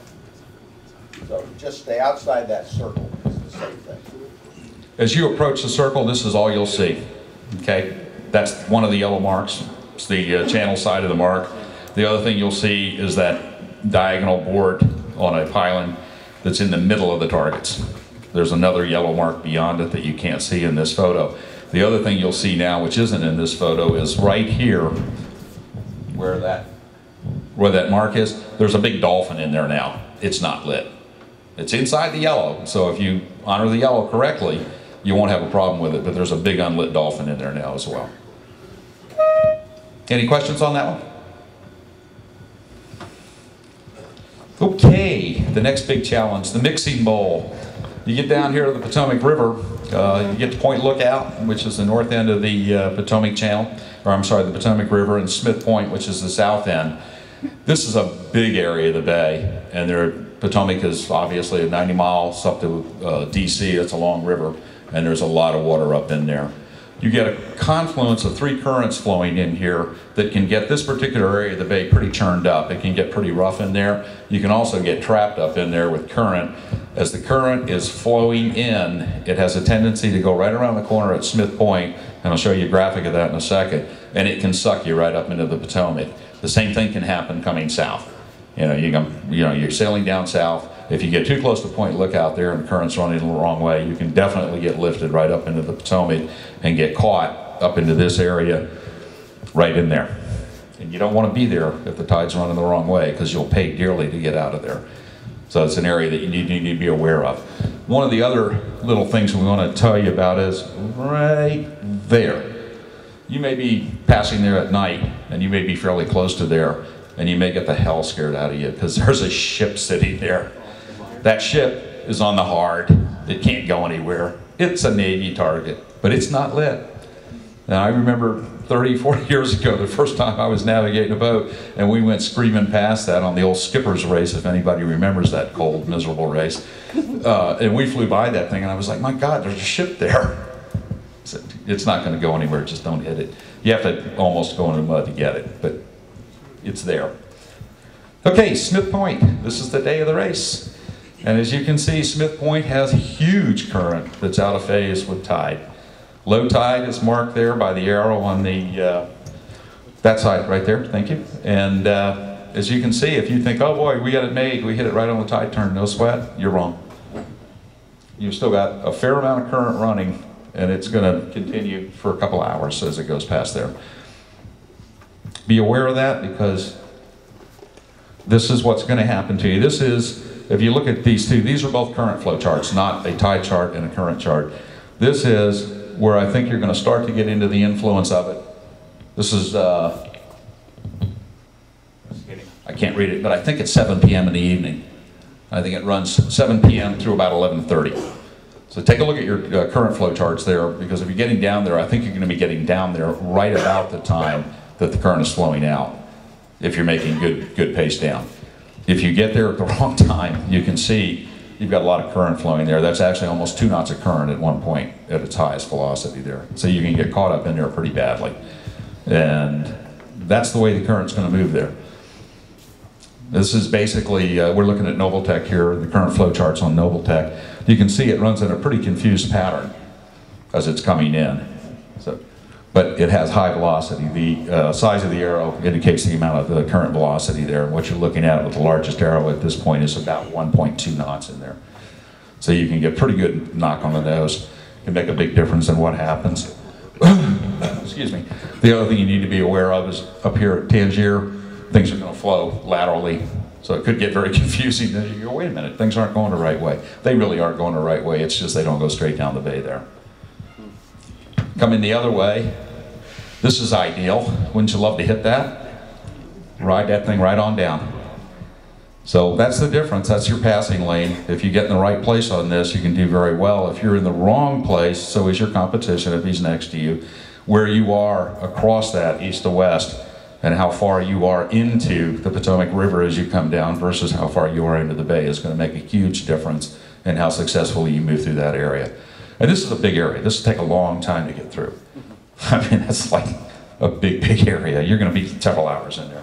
So just stay outside that circle is the safe thing. As you approach the circle, this is all you'll see. Okay, that's one of the yellow marks. It's the channel side of the mark. The other thing you'll see is that diagonal board on a pylon that's in the middle of the targets. There's another yellow mark beyond it that you can't see in this photo. The other thing you'll see now, which isn't in this photo, is right here where that mark is, there's a big dolphin in there now. It's not lit. It's inside the yellow, so if you honor the yellow correctly, you won't have a problem with it, but there's a big unlit dolphin in there now as well. Any questions on that one? Okay, the next big challenge, the mixing bowl. You get down here to the Potomac River, you get to Point Lookout, which is the north end of the Potomac Channel, or I'm sorry, the Potomac River, and Smith Point, which is the south end. This is a big area of the bay, and Potomac is obviously at 90 miles up to DC. It's a long river, and there's a lot of water up in there. You get a confluence of 3 currents flowing in here that can get this particular area of the bay pretty churned up. It can get pretty rough in there. You can also get trapped up in there with current. As the current is flowing in, it has a tendency to go right around the corner at Smith Point, and I'll show you a graphic of that in a second, and it can suck you right up into the Potomac. The same thing can happen coming south. You're sailing down south. If you get too close to Point Lookout there and the current's running the wrong way, you can definitely get lifted right up into the Potomac and get caught up into this area right in there. And you don't want to be there if the tide's running the wrong way, because you'll pay dearly to get out of there. So it's an area that you need to be aware of. One of the other little things we want to tell you about is right there. You may be passing there at night, and you may be fairly close to there, and you may get the hell scared out of you because there's a ship sitting there. That ship is on the hard. It can't go anywhere. It's a Navy target, but it's not lit. Now, I remember 30, 40 years ago, the first time I was navigating a boat, and we went screaming past that on the old skipper's race, if anybody remembers that cold, miserable race. And we flew by that thing, and I was like, my God, there's a ship there. So it's not going to go anywhere, just don't hit it. You have to almost go in the mud to get it, but it's there. Okay, Smith Point. This is the day of the race. And as you can see, Smith Point has a huge current that's out of phase with tide. Low tide is marked there by the arrow on the, that side right there, thank you. And as you can see, if you think, oh boy, we got it made, we hit it right on the tide turn, no sweat, you're wrong. You've still got a fair amount of current running, and it's going to continue for a couple hours as it goes past there. Be aware of that, because this is what's going to happen to you. This is, if you look at these two, these are both current flow charts, not a tide chart and a current chart. This is where I think you're going to start to get into the influence of it. This is, I can't read it, but I think it's 7 p.m. in the evening. I think it runs 7 p.m. through about 11:30. So take a look at your current flow charts there, because if you're getting down there, I think you're going to be getting down there right about the time that the current is flowing out, if you're making good pace down. If you get there at the wrong time, you can see you've got a lot of current flowing there. That's actually almost 2 knots of current at one point at its highest velocity there. So you can get caught up in there pretty badly. And that's the way the current's going to move there. This is basically, we're looking at Noveltech here, the current flow charts on Noveltech. You can see it runs in a pretty confused pattern as it's coming in. So, but it has high velocity. The size of the arrow indicates the amount of the current velocity there. And what you're looking at with the largest arrow at this point is about 1.2 knots in there. So you can get pretty good knock on the nose. Can make a big difference in what happens. Excuse me. The other thing you need to be aware of is up here at Tangier, things are going to flow laterally. So it could get very confusing. Then you go, wait a minute, things aren't going the right way. They really aren't going the right way. It's just they don't go straight down the bay there. Coming the other way, this is ideal. Wouldn't you love to hit that? Ride that thing right on down. So that's the difference. That's your passing lane. If you get in the right place on this, you can do very well. If you're in the wrong place, so is your competition if he's next to you. Where you are across that east to west, and how far you are into the Potomac River as you come down versus how far you are into the bay is going to make a huge difference in how successfully you move through that area. And this is a big area. This will take a long time to get through. I mean, that's like a big area. You're going to be several hours in there.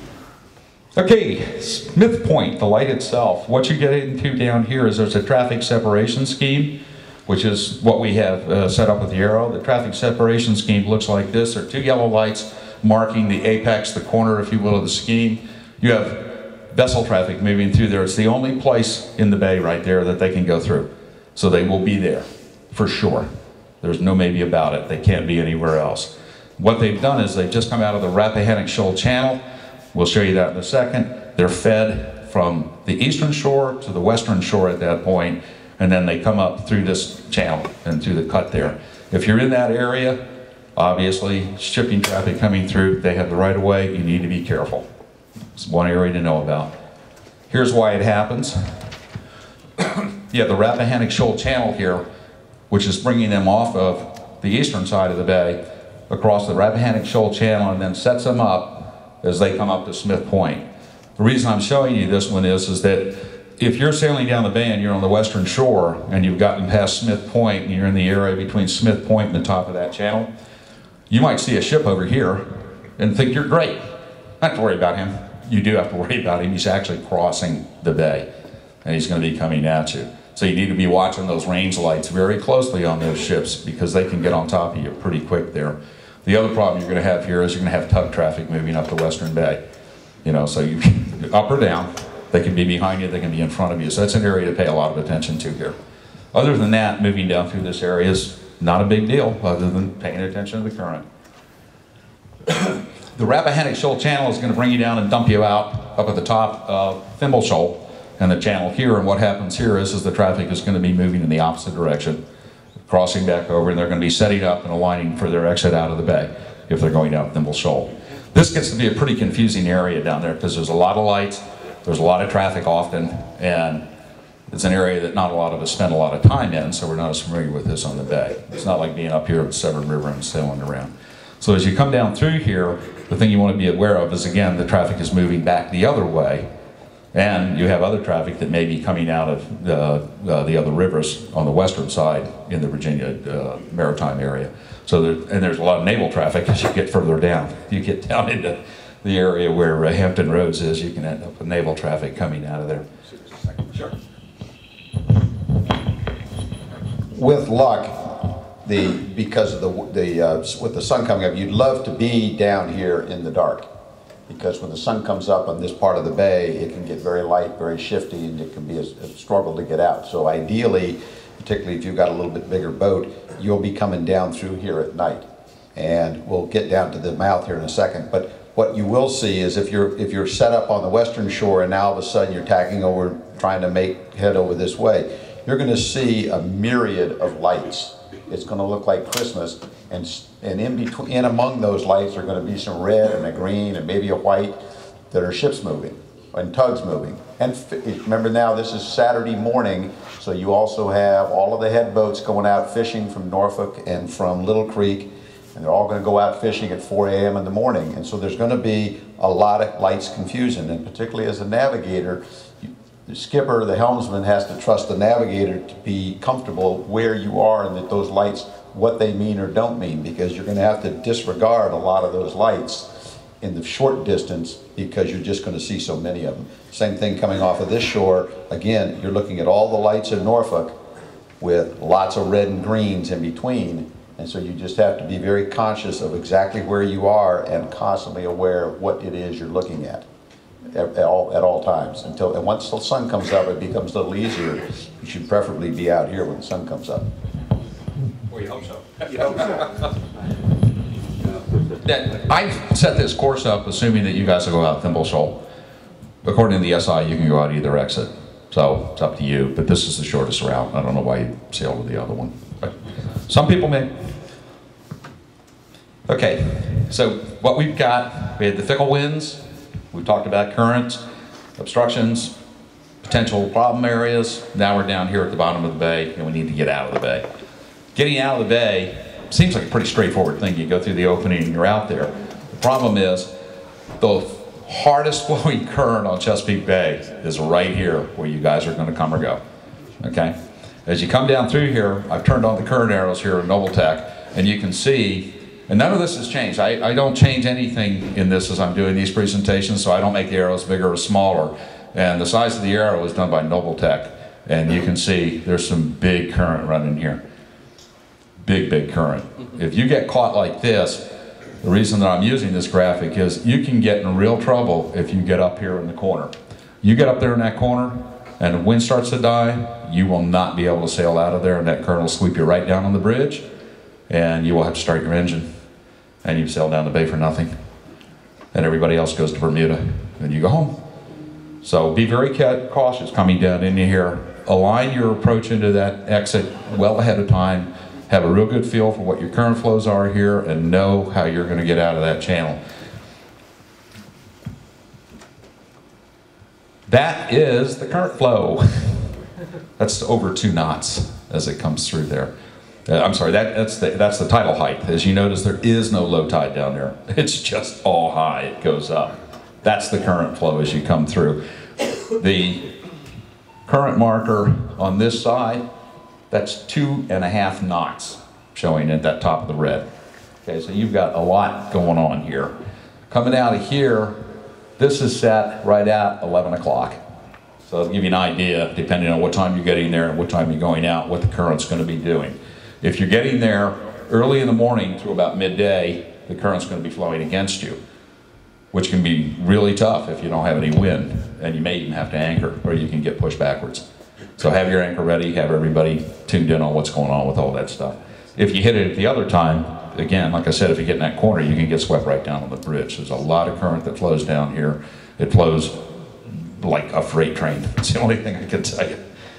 Okay, Smith Point, the light itself. What you get into down here is there's a traffic separation scheme, which is what we have set up with the arrow. The traffic separation scheme looks like this. There are 2 yellow lights marking the apex, the corner, if you will, of the scheme. You have vessel traffic moving through there. It's the only place in the bay right there that they can go through. So they will be there, for sure. There's no maybe about it. They can't be anywhere else. What they've done is they've just come out of the Rappahannock Shoal Channel. We'll show you that in a second. They're fed from the eastern shore to the western shore at that point, and then they come up through this channel and through the cut there. If you're in that area, obviously, shipping traffic coming through, they have the right of way, you need to be careful. It's one area to know about. Here's why it happens. You have the Rappahannock Shoal Channel here, which is bringing them off of the eastern side of the bay, across the Rappahannock Shoal Channel, and then sets them up as they come up to Smith Point. The reason I'm showing you this one is that if you're sailing down the bay and you're on the western shore, and you've gotten past Smith Point, and you're in the area between Smith Point and the top of that channel, you might see a ship over here and think you're great. Not have to worry about him. You do have to worry about him. He's actually crossing the bay, and he's going to be coming at you. So you need to be watching those range lights very closely on those ships, because they can get on top of you pretty quick there. The other problem you're going to have here is you're going to have tug traffic moving up the western bay. You know, so you up or down, they can be behind you, they can be in front of you. So that's an area to pay a lot of attention to here. Other than that, moving down through this area is not a big deal, other than paying attention to the current. The Rappahannock Shoal Channel is going to bring you down and dump you out up at the top of Thimble Shoal and the channel here. And what happens here is the traffic is going to be moving in the opposite direction, crossing back over, and they're going to be setting up and aligning for their exit out of the bay if they're going down Thimble Shoal. This gets to be a pretty confusing area down there, because there's a lot of lights, there's a lot of traffic often, and it's an area that not a lot of us spend a lot of time in, so we're not as familiar with this on the bay. It's not like being up here at Severn River and sailing around. So as you come down through here, the thing you want to be aware of is, again, the traffic is moving back the other way, and you have other traffic that may be coming out of the other rivers on the western side in the Virginia maritime area. So there's a lot of naval traffic as you get further down. You get down into the area where Hampton Roads is, you can end up with naval traffic coming out of there. Sure. with luck, because of with the sun coming up, you'd love to be down here in the dark, because when the sun comes up on this part of the bay, it can get very light, very shifty, and it can be a struggle to get out. So ideally, particularly if you've got a little bit bigger boat, you'll be coming down through here at night. And we'll get down to the mouth here in a second. But what you will see is if you're set up on the western shore and now all of a sudden you're tacking over, trying to head over this way, you're going to see a myriad of lights. It's going to look like Christmas, and in among those lights are going to be some red and a green and maybe a white that are ships moving and tugs moving. And remember now, this is Saturday morning, so you also have all of the head boats going out fishing from Norfolk and from Little Creek, and they're all going to go out fishing at 4 a.m. in the morning. And so there's going to be a lot of lights confusion, and particularly as a navigator, the skipper, the helmsman, has to trust the navigator to be comfortable where you are and that those lights, what they mean or don't mean, because you're going to have to disregard a lot of those lights in the short distance because you're just going to see so many of them. Same thing coming off of this shore. Again, you're looking at all the lights in Norfolk with lots of red and greens in between, and so you just have to be very conscious of exactly where you are and constantly aware of what it is you're looking at all times. And once the sun comes up, it becomes a little easier. You should preferably be out here when the sun comes up. Well, you hope so. You hope so. I set this course up assuming that you guys will go out Thimble Shoal. According to the SI, you can go out either exit. So it's up to you, but this is the shortest route. I don't know why you sailed with the other one, but some people may. Okay, so what we've got, we had the fickle winds. We've talked about currents, obstructions, potential problem areas. Now we're down here at the bottom of the bay and we need to get out of the bay. Getting out of the bay seems like a pretty straightforward thing. You go through the opening and you're out there. The problem is the hardest flowing current on Chesapeake Bay is right here where you guys are going to come or go. Okay? As you come down through here, I've turned on the current arrows here in Noble-Tech, and you can see, and none of this has changed. I don't change anything in this as I'm doing these presentations, so I don't make the arrows bigger or smaller. And the size of the arrow is done by Noble-Tech, and you can see there's some big current running here. Big current. If you get caught like this, the reason that I'm using this graphic is you can get in real trouble if you get up here in the corner. You get up there in that corner and the wind starts to die, you will not be able to sail out of there, and that current will sweep you right down on the bridge, and you will have to start your engine, and you sail down the bay for nothing. And everybody else goes to Bermuda, and you go home. So be very cautious coming down into here. Align your approach into that exit well ahead of time. Have a real good feel for what your current flows are here and know how you're going to get out of that channel. That is the current flow. That's over 2 knots as it comes through there. I'm sorry, that's the tidal height. As you notice, there is no low tide down there. It's just all high, it goes up. That's the current flow as you come through. The current marker on this side, that's 2.5 knots showing at that top of the red. Okay, so you've got a lot going on here. Coming out of here, this is set right at 11 o'clock. So it'll give you an idea, depending on what time you're getting there and what time you're going out, what the current's going to be doing. If you're getting there early in the morning through about midday, the current's going to be flowing against you, which can be really tough if you don't have any wind, and you may even have to anchor, or you can get pushed backwards. So have your anchor ready, have everybody tuned in on what's going on with all that stuff. If you hit it at the other time, again, like I said, if you get in that corner, you can get swept right down on the bridge. There's a lot of current that flows down here. It flows like a freight train. That's the only thing I can tell you.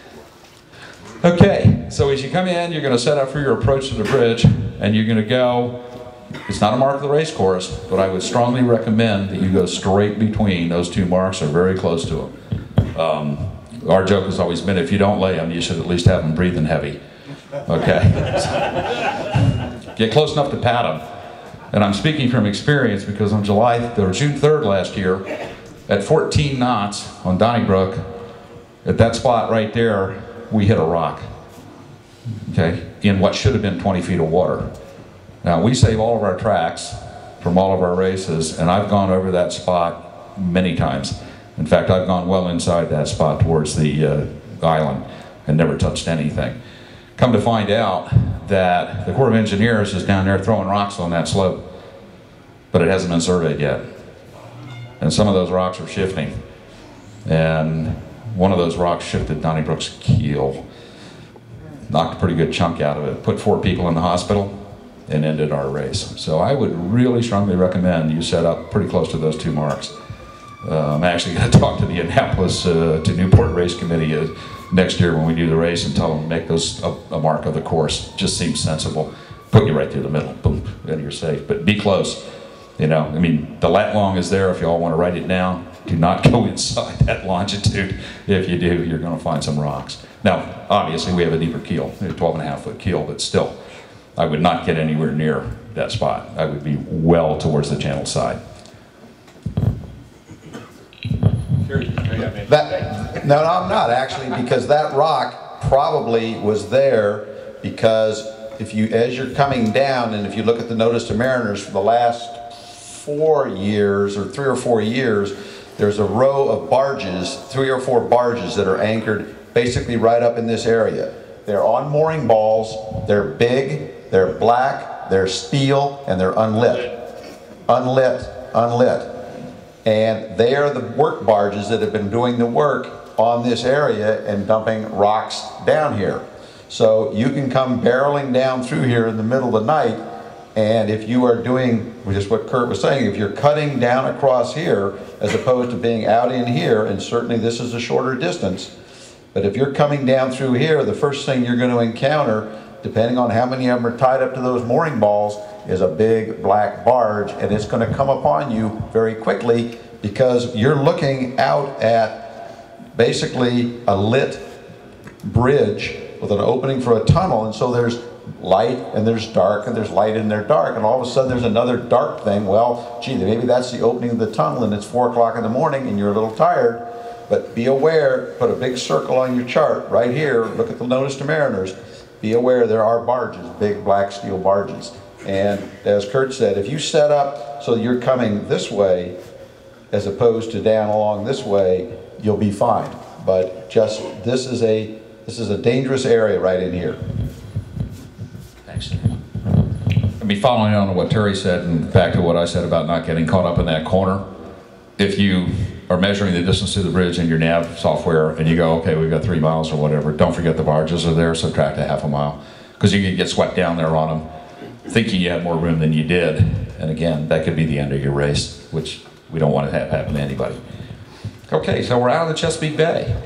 Okay, so as you come in, you're going to set up for your approach to the bridge, and you're going to go, it's not a mark of the race course, but I would strongly recommend that you go straight between those 2 marks or very close to them. Our joke has always been, if you don't lay them, you should at least have them breathing heavy. Okay? Get close enough to pat them. And I'm speaking from experience because on June 3rd last year, at 14 knots on Donnybrook, at that spot right there, we hit a rock. Okay? In what should have been 20 feet of water. Now, we save all of our tracks from all of our races, and I've gone over that spot many times. In fact, I've gone well inside that spot towards the island and never touched anything. Come to find out that the Corps of Engineers is down there throwing rocks on that slope, but it hasn't been surveyed yet. And some of those rocks are shifting. And one of those rocks shifted Donnybrooke's keel. Knocked a pretty good chunk out of it. Put 4 people in the hospital and ended our race. So I would really strongly recommend you set up pretty close to those 2 marks. I'm actually going to talk to the Annapolis to Newport Race Committee next year when we do the race and tell them to make those a mark of the course. Just seems sensible. Put you right through the middle. Boom, then you're safe. But be close. You know, I mean, the lat long is there if you all want to write it down. Do not go inside that longitude. If you do, you're going to find some rocks. Now, obviously, we have a deeper keel, a 12.5-foot keel, but still, I would not get anywhere near that spot. I would be well towards the channel side. No, I'm not actually, because that rock probably was there because as you're coming down, and if you look at the Notice to Mariners for the last 4 years or 3 or 4 years, there's a row of barges, 3 or 4 barges that are anchored basically right up in this area. They're on mooring balls, they're big, they're black, they're steel, and they're unlit. Unlit. And they are the work barges that have been doing the work on this area and dumping rocks down here. So you can come barreling down through here in the middle of the night, and if you are doing just what Kurt was saying, if you're cutting down across here as opposed to being out in here, and certainly this is a shorter distance, but if you're coming down through here, the first thing you're going to encounter, depending on how many of them are tied up to those mooring balls, is a big black barge, and it's going to come upon you very quickly because you're looking out at basically a lit bridge with an opening for a tunnel, and so there's light and there's dark and there's light and there's dark, and all of a sudden there's another dark thing. Well, gee, maybe that's the opening of the tunnel and it's 4 o'clock in the morning and you're a little tired, but be aware, put a big circle on your chart right here, look at the Notice to Mariners, be aware there are barges, big black steel barges. And as Kurt said, if you set up so you're coming this way as opposed to down along this way, you'll be fine. But just, this is a dangerous area right in here. Thanks. I'll be following on to what Terry said and back to what I said about not getting caught up in that corner. If you are measuring the distance to the bridge in your nav software and you go, okay, we've got 3 miles or whatever, don't forget the barges are there, subtract a half a mile, because you can get swept down there on them thinking you had more room than you did. And again, that could be the end of your race, which we don't want to have happen to anybody. Okay, so we're out of the Chesapeake Bay.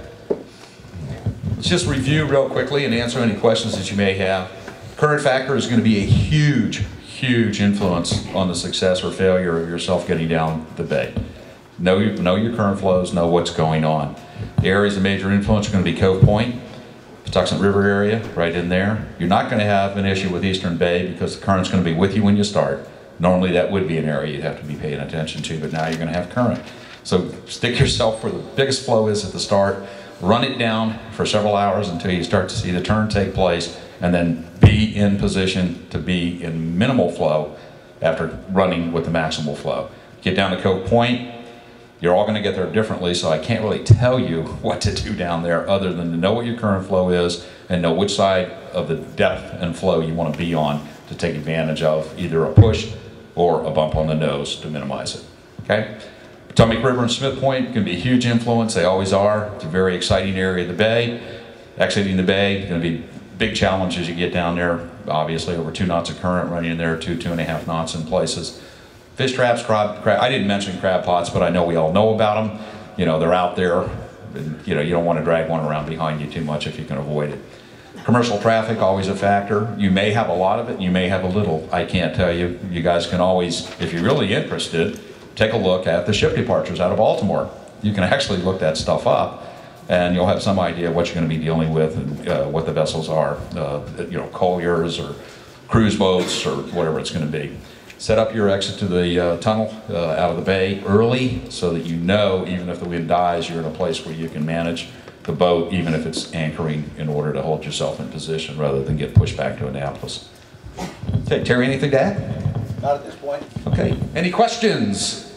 Let's just review real quickly and answer any questions that you may have. Current factor is going to be a huge, huge influence on the success or failure of yourself getting down the bay. Know your current flows, know what's going on. The areas of major influence are going to be Cove Point, Patuxent River area, right in there. You're not going to have an issue with Eastern Bay because the current's going to be with you when you start. Normally that would be an area you'd have to be paying attention to, but now you're going to have current. So stick yourself where the biggest flow is at the start, run it down for several hours until you start to see the turn take place, and then be in position to be in minimal flow after running with the maximal flow. Get down to Cove Point. You're all going to get there differently, so I can't really tell you what to do down there other than to know what your current flow is and know which side of the depth and flow you want to be on to take advantage of either a push or a bump on the nose to minimize it. Okay? Potomac River and Smith Point can be a huge influence. They always are. It's a very exciting area of the bay. Exiting the bay is going to be a big challenge as you get down there. Obviously, over 2 knots of current running in there, 2.5 knots in places. Fish traps, crab, I didn't mention crab pots, but I know we all know about them. You know, they're out there. And, you know, you don't want to drag one around behind you too much if you can avoid it. Commercial traffic, always a factor. You may have a lot of it, you may have a little. I can't tell you. You guys can always, if you're really interested, take a look at the ship departures out of Baltimore. You can actually look that stuff up, and you'll have some idea what you're going to be dealing with and what the vessels are. You know, colliers or cruise boats or whatever it's going to be. Set up your exit to the tunnel out of the bay early so that you know, even if the wind dies, you're in a place where you can manage the boat, even if it's anchoring, in order to hold yourself in position rather than get pushed back to Annapolis. Okay, Terry, anything to add? Not at this point. Okay, any questions?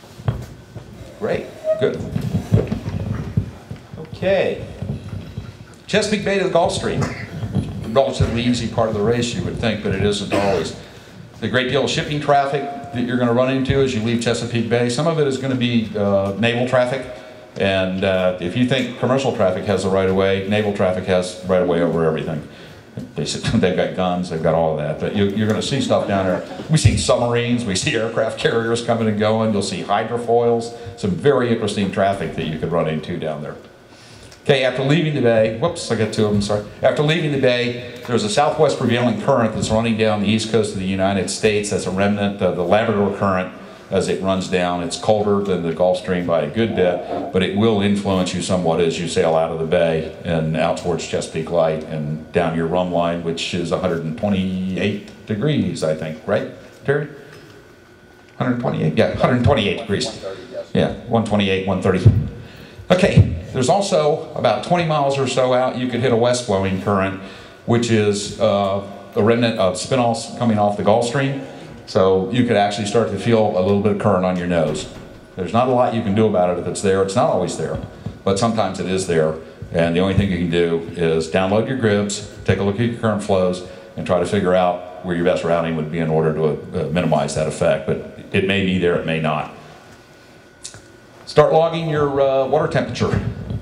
Great, good. Okay. Chesapeake Bay to the Gulf Stream. relatively easy part of the race, you would think, but it isn't always. The great deal of shipping traffic that you're going to run into as you leave Chesapeake Bay, some of it is going to be naval traffic. And if you think commercial traffic has the right of way, naval traffic has right of way over everything. Basically, they've got guns, they've got all of that. But you're going to see stuff down there. We see submarines, we see aircraft carriers coming and going. You'll see hydrofoils. Some very interesting traffic that you could run into down there. Okay, after leaving the bay, whoops, I got two of them, sorry. After leaving the bay, there's a southwest prevailing current that's running down the east coast of the United States. That's a remnant of the Labrador Current as it runs down. It's colder than the Gulf Stream by a good bit, but it will influence you somewhat as you sail out of the bay and out towards Chesapeake Light and down your rum line, which is 128 degrees, I think, right, Terry? 128, yeah, 128 degrees. Yeah, 128, 130. Okay, there's also about 20 miles or so out, you could hit a west flowing current, which is a remnant of spin-offs coming off the Gulf Stream. So you could actually start to feel a little bit of current on your nose. There's not a lot you can do about it if it's there. It's not always there, but sometimes it is there. And the only thing you can do is download your grids, take a look at your current flows, and try to figure out where your best routing would be in order to minimize that effect. But it may be there, it may not. Start logging your water temperature.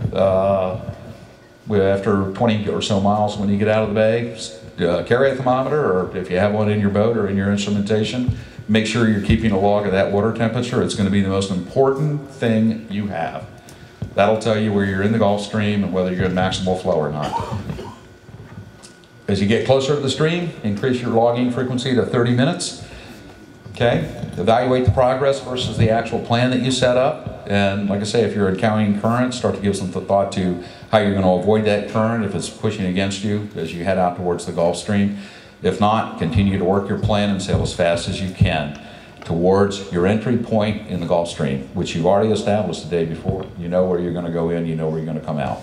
After 20 or so miles when you get out of the bay, carry a thermometer, or if you have one in your boat or in your instrumentation, make sure you're keeping a log of that water temperature. It's going to be the most important thing you have. That'll tell you where you're in the Gulf Stream and whether you're in maximal flow or not. As you get closer to the stream, increase your logging frequency to 30 minutes. Okay, evaluate the progress versus the actual plan that you set up. And like I say, if you're encountering current, start to give some thought to how you're going to avoid that current if it's pushing against you as you head out towards the Gulf Stream. If not, continue to work your plan and sail as fast as you can towards your entry point in the Gulf Stream, which you've already established the day before. You know where you're going to go in, you know where you're going to come out.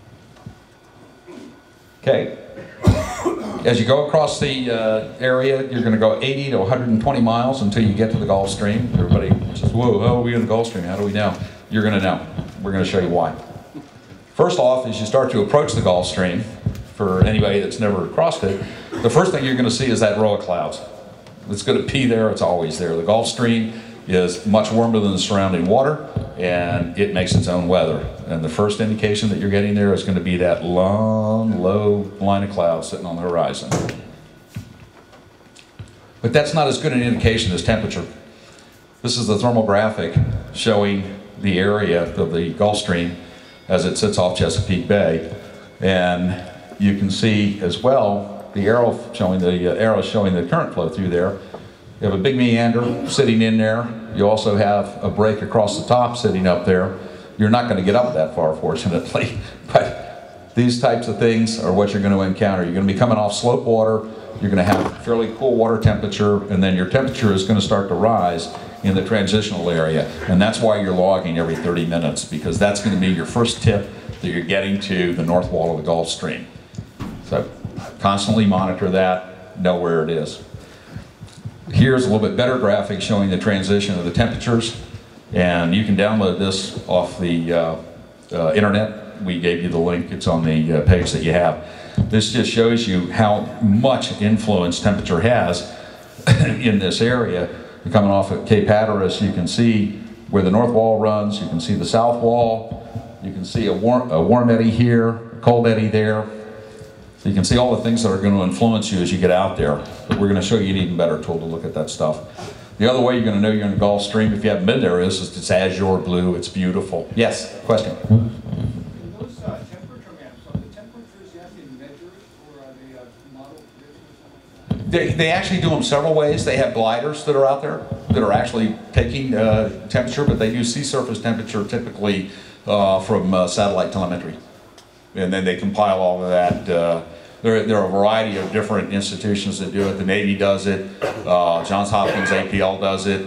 Okay. As you go across the area, you're going to go 80 to 120 miles until you get to the Gulf Stream. Everybody says, whoa, how are we in the Gulf Stream? How do we know? You're going to know. We're going to show you why. First off, as you start to approach the Gulf Stream, for anybody that's never crossed it, the first thing you're going to see is that row of clouds. It's going to be there, it's always there. The Gulf Stream is much warmer than the surrounding water, and it makes its own weather. And the first indication that you're getting there is going to be that long, low line of clouds sitting on the horizon. But that's not as good an indication as temperature. This is the thermal graphic showing the area of the Gulf Stream as it sits off Chesapeake Bay. And you can see as well the arrow showing the current flow through there. You have a big meander sitting in there. You also have a break across the top sitting up there. You're not going to get up that far, fortunately, but these types of things are what you're going to encounter. You're going to be coming off slope water. You're going to have fairly cool water temperature, and then your temperature is going to start to rise in the transitional area. And that's why you're logging every 30 minutes, because that's going to be your first tip that you're getting to the north wall of the Gulf Stream. So constantly monitor that, know where it is. Here's a little bit better graphic showing the transition of the temperatures, and you can download this off the internet. We gave you the link, it's on the page that you have. This just shows you how much influence temperature has in this area. You're coming off at Cape Hatteras, you can see where the north wall runs, you can see the south wall, you can see a warm eddy here, a cold eddy there. So you can see all the things that are going to influence you as you get out there. But we're going to show you an even better tool to look at that stuff. The other way you're going to know you're in the Gulf Stream, if you haven't been there, is it's azure blue, it's beautiful. Yes, question? In those temperature maps, are the temperatures you have to measure, or are they model predictions or something like that? They actually do them several ways. They have gliders that are out there that are actually taking temperature, but they use sea surface temperature typically from satellite telemetry. And then they compile all of that. There are a variety of different institutions that do it. The Navy does it. Johns Hopkins APL does it.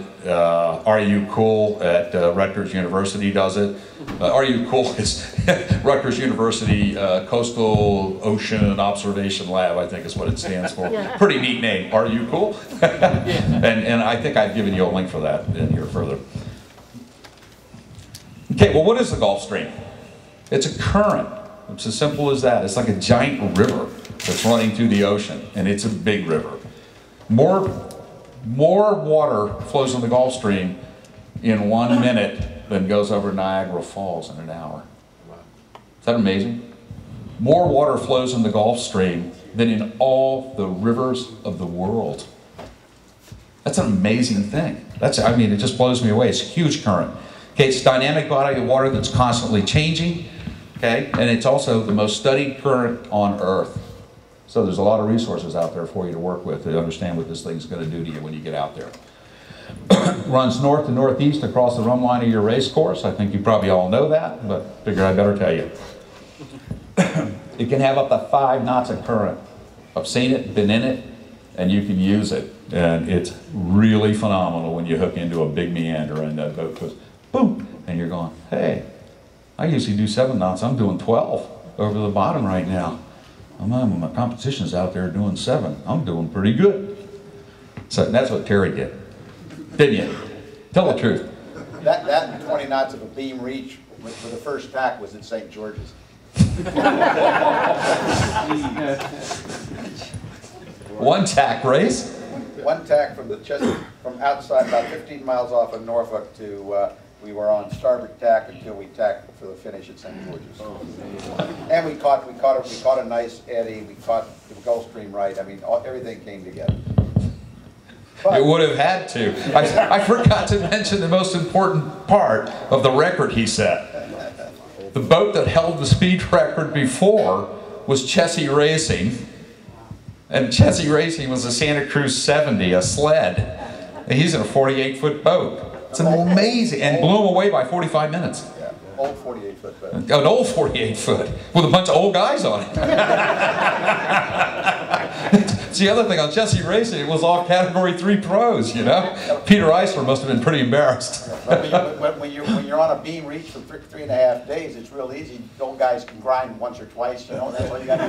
RU Cool at Rutgers University does it. RU Cool is Rutgers University Coastal Ocean Observation Lab, I think is what it stands for. Yeah. Pretty neat name, RU Cool? and I think I've given you a link for that in here further. Okay, well, what is the Gulf Stream? It's a current. It's as simple as that. It's like a giant river that's running through the ocean, and it's a big river. More water flows in the Gulf Stream in 1 minute than goes over Niagara Falls in an hour. Is that amazing? More water flows in the Gulf Stream than in all the rivers of the world. That's an amazing thing. I mean, it just blows me away. It's a huge current. Okay, it's a dynamic body of water that's constantly changing. Okay, and it's also the most studied current on Earth. So there's a lot of resources out there for you to work with to understand what this thing's going to do to you when you get out there. Runs north to northeast across the run line of your race course. I think you probably all know that, but figured I better tell you. It can have up to 5 knots of current. I've seen it, been in it, and you can use it. And it's really phenomenal when you hook into a big meander and that boat goes boom, and you're going, hey, I usually do 7 knots. I'm doing 12 over the bottom right now. My competition's out there doing 7. I'm doing pretty good. So that's what Terry did. Didn't you? Tell the truth. That and 20 knots of a beam reach for the first tack was in St. George's. One tack race? One tack from from outside, about 15 miles off of Norfolk to, we were on starboard tack until we tacked for the finish at St. George's. And we caught a nice eddy, we caught the Gulf Stream right, I mean, everything came together. But, it would have had to. I forgot to mention the most important part of the record he set. The boat that held the speed record before was Chessie Racing. And Chessie Racing was a Santa Cruz 70, a sled. And he's in a 48-foot boat. It's amazing. And blew him away by 45 minutes. Yeah, old 48-foot boat. An old 48-foot with a bunch of old guys on it. It's the other thing on Chessie Racing, it was all Category 3 pros, you know? Peter Eisler must have been pretty embarrassed. When you're on a beam reach for 3.5 days, it's real easy. Old guys can grind once or twice, you know, that's all you got to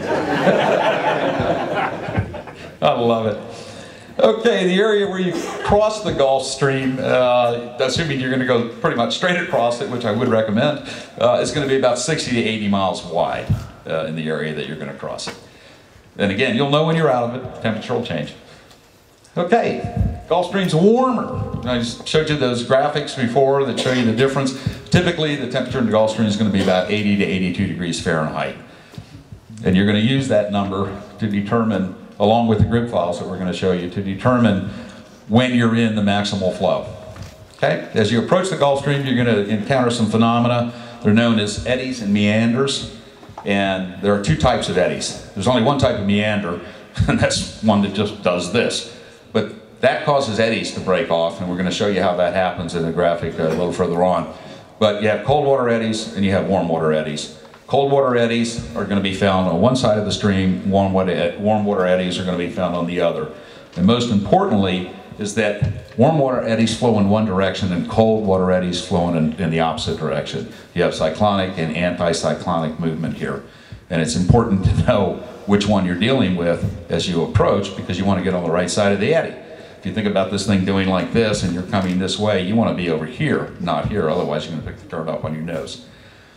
do. I love it. Okay, the area where you cross the Gulf Stream, assuming you're going to go pretty much straight across it, which I would recommend, is going to be about 60 to 80 miles wide in the area that you're going to cross it. And again, you'll know when you're out of it, temperature will change. Okay, Gulf Stream's warmer. I just showed you those graphics before that show you the difference. Typically, the temperature in the Gulf Stream is going to be about 80 to 82 degrees Fahrenheit. And you're going to use that number to determine, along with the grid files that we're going to show you, to determine when you're in the maximal flow. Okay, as you approach the Gulf Stream, you're going to encounter some phenomena. They're known as eddies and meanders. And there are 2 types of eddies. There's only one type of meander, and that's one that just does this. But that causes eddies to break off, and we're going to show you how that happens in a graphic a little further on. But you have cold water eddies and you have warm water eddies. Cold water eddies are going to be found on one side of the stream, warm water eddies are going to be found on the other. And most importantly is that warm water eddies flow in one direction and cold water eddies flow in the opposite direction. You have cyclonic and anticyclonic movement here. And it's important to know which one you're dealing with as you approach, because you want to get on the right side of the eddy. If you think about this thing doing like this and you're coming this way, you want to be over here, not here, otherwise you're going to pick the current up on your nose.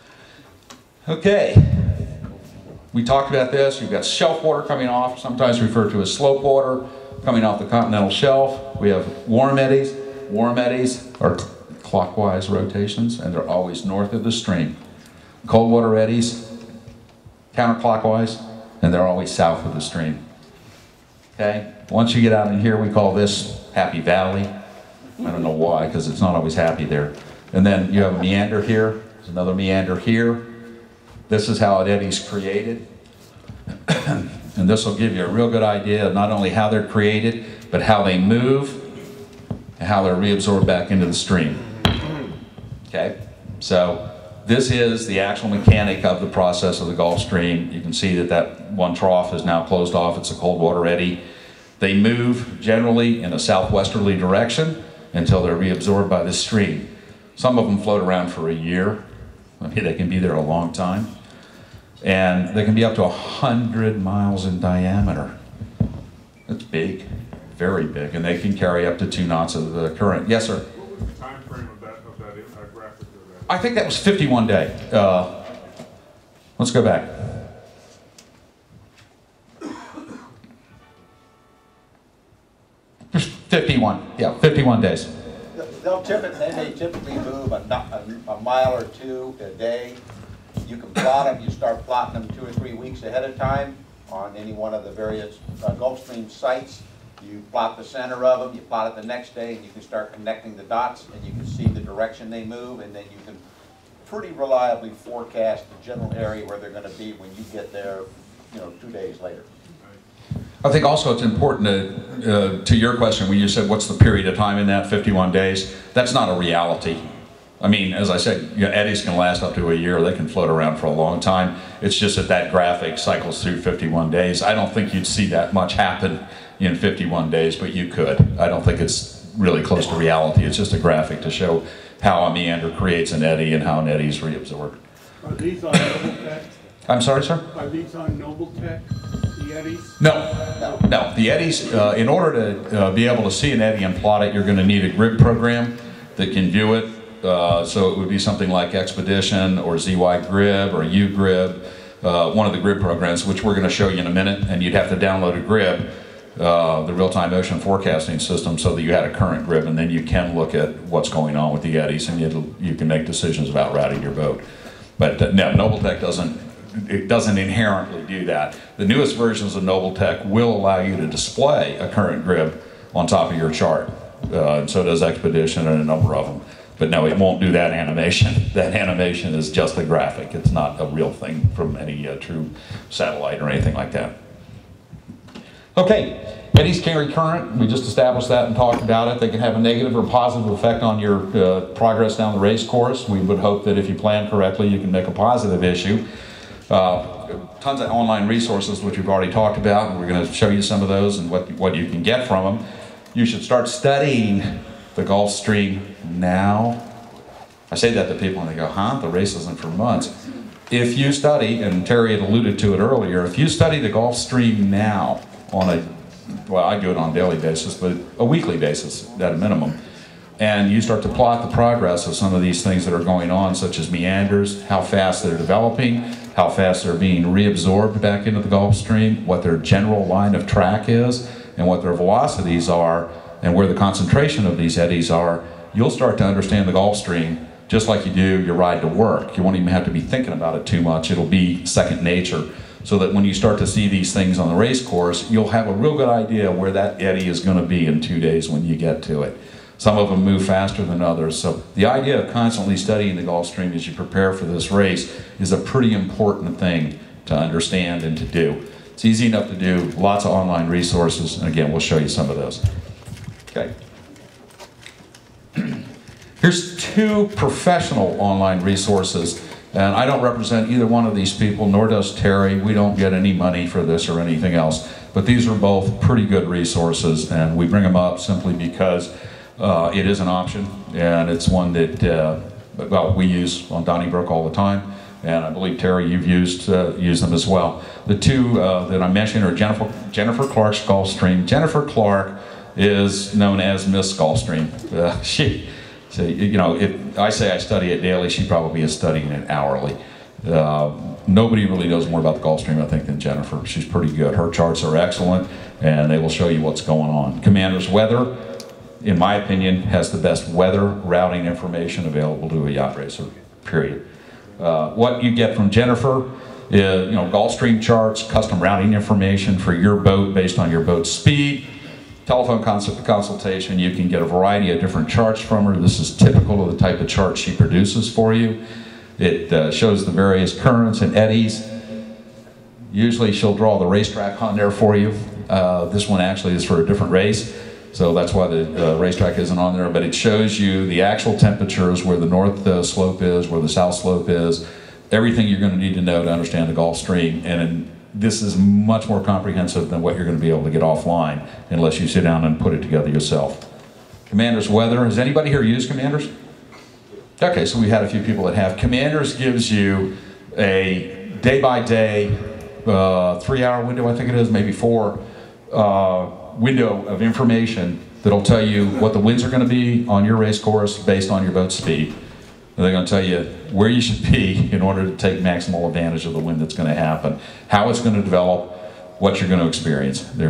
Okay, we talked about this. You've got shelf water coming off, sometimes referred to as slope water, coming off the continental shelf. We have warm eddies. Warm eddies are clockwise rotations, and they're always north of the stream. Cold water eddies, counterclockwise, and they're always south of the stream. Okay? Once you get out in here, we call this Happy Valley. I don't know why, because it's not always happy there. And then you have a meander here. There's another meander here. This is how an eddy's created. And this will give you a real good idea of not only how they're created, but how they move and how they're reabsorbed back into the stream. Okay? So this is the actual mechanic of the process of the Gulf Stream. You can see that that one trough is now closed off. It's a cold water eddy. They move generally in a southwesterly direction until they're reabsorbed by the stream. Some of them float around for a year. I mean, they can be there a long time. And they can be up to 100 miles in diameter. That's big, very big, and they can carry up to 2 knots of the current. Yes, sir? What was the time frame of that graphic? I think that was 51 day. Let's go back. 51, yeah, 51 days. They may typically move a mile or two a day. You can plot them. You start plotting them 2 or 3 weeks ahead of time on any one of the various Gulfstream sites. You plot the center of them, you plot it the next day, and you can start connecting the dots, and you can see the direction they move, and then you can pretty reliably forecast the general area where they're going to be when you get there, 2 days later. I think also it's important to your question when you said what's the period of time in that 51 days, that's not a reality. I mean, as I said, eddies can last up to a year. They can float around for a long time. It's just that graphic cycles through 51 days. I don't think you'd see that much happen in 51 days, but you could. I don't think it's really close to reality. It's just a graphic to show how a meander creates an eddy and how an eddy is reabsorbed. Are these on Noble-Tech? I'm sorry, sir? Are these on Noble-Tech, the eddies? No. The eddies, in order to be able to see an eddy and plot it, you're going to need a grid program that can view it. So it would be something like Expedition or ZY Grib or UGrib, one of the grid programs, which we're going to show you in a minute, and you'd have to download a grib, the real-time ocean forecasting system, so that you had a current grib, and then you can look at what's going on with the eddies, and you can make decisions about routing your boat. But no, Noble-Tech doesn't inherently do that. The newest versions of Noble-Tech will allow you to display a current grib on top of your chart, and so does Expedition and a number of them. But no, it won't do that animation. That animation is just a graphic. It's not a real thing from any true satellite or anything like that. Okay, eddies carry current. We just established that and talked about it. They can have a negative or positive effect on your progress down the race course. We would hope that if you plan correctly, you can make a positive issue. Tons of online resources, which we've already talked about, and we're going to show you some of those and what you can get from them. You should start studying the Gulf Stream now. I say that to people and they go, huh? The race isn't for months. If you study, and Terry had alluded to it earlier, if you study the Gulf Stream now on I do it on a daily basis, but a weekly basis at a minimum, and you start to plot the progress of some of these things that are going on, such as meanders, how fast they're developing, how fast they're being reabsorbed back into the Gulf Stream, what their general line of track is, and what their velocities are, and where the concentration of these eddies are, you'll start to understand the Gulf Stream just like you do your ride to work. You won't even have to be thinking about it too much. It'll be second nature, so that when you start to see these things on the race course, you'll have a real good idea where that eddy is going to be in 2 days when you get to it. Some of them move faster than others. So the idea of constantly studying the Gulf Stream as you prepare for this race is a pretty important thing to understand and to do. It's easy enough to do, lots of online resources, and again, we'll show you some of those. Okay. Here's 2 professional online resources, and I don't represent either one of these people, nor does Terry. We don't get any money for this or anything else, but these are both pretty good resources, and we bring them up simply because it is an option, and it's one that well, we use on Donnybrook all the time, and I believe, Terry, you've used them as well. The 2 that I'm mentioning are Jennifer Clark's Gulfstream. Jennifer Clark is known as Miss Gulfstream. So, if I say I study it daily, she probably is studying it hourly. Nobody really knows more about the Gulfstream, I think, than Jennifer. She's pretty good. Her charts are excellent, and they will show you what's going on. Commander's Weather, in my opinion, has the best weather routing information available to a yacht racer, period. What you get from Jennifer is, Gulfstream charts, custom routing information for your boat based on your boat's speed, telephone consultation. You can get a variety of different charts from her. This is typical of the type of chart she produces for you. It shows the various currents and eddies. Usually she'll draw the racetrack on there for you. This one actually is for a different race, so that's why the racetrack isn't on there, but it shows you the actual temperatures, where the north slope is, where the south slope is, everything you're going to need to know to understand the Gulf Stream. And this is much more comprehensive than what you're going to be able to get offline unless you sit down and put it together yourself. Commander's Weather. Has anybody here used Commanders? Okay, so we had a few people that have. Commanders gives you a day-by-day, 3-hour window, I think it is, maybe 4, window of information that'll tell you what the winds are going to be on your race course based on your boat's speed. They're going to tell you where you should be in order to take maximal advantage of the wind that's going to happen, how it's going to develop, what you're going to experience. They're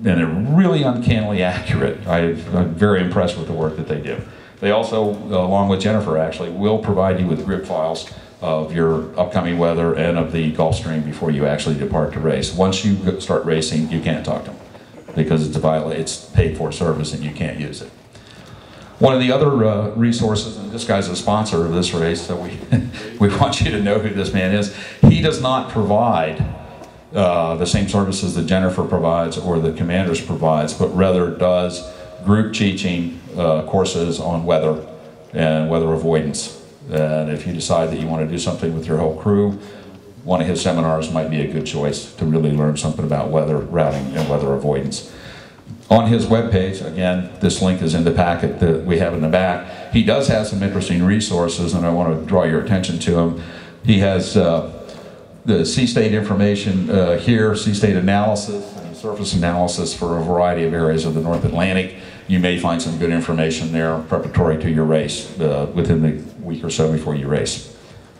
they're really uncannily accurate. I'm very impressed with the work that they do. They also, along with Jennifer actually, will provide you with grid files of your upcoming weather and of the Gulf Stream before you actually depart to race. Once you start racing, you can't talk to them because it's paid for service and you can't use it. One of the other resources, and this guy's a sponsor of this race, so we want you to know who this man is. He does not provide the same services that Jennifer provides or the Commanders provides, but rather does group teaching courses on weather and weather avoidance. And if you decide that you want to do something with your whole crew, one of his seminars might be a good choice to really learn something about weather routing and weather avoidance. On his webpage, again, this link is in the packet that we have in the back. He does have some interesting resources, and I want to draw your attention to him. He has the sea state information here, sea state analysis and surface analysis for a variety of areas of the North Atlantic. You may find some good information there preparatory to your race within the week or so before you race.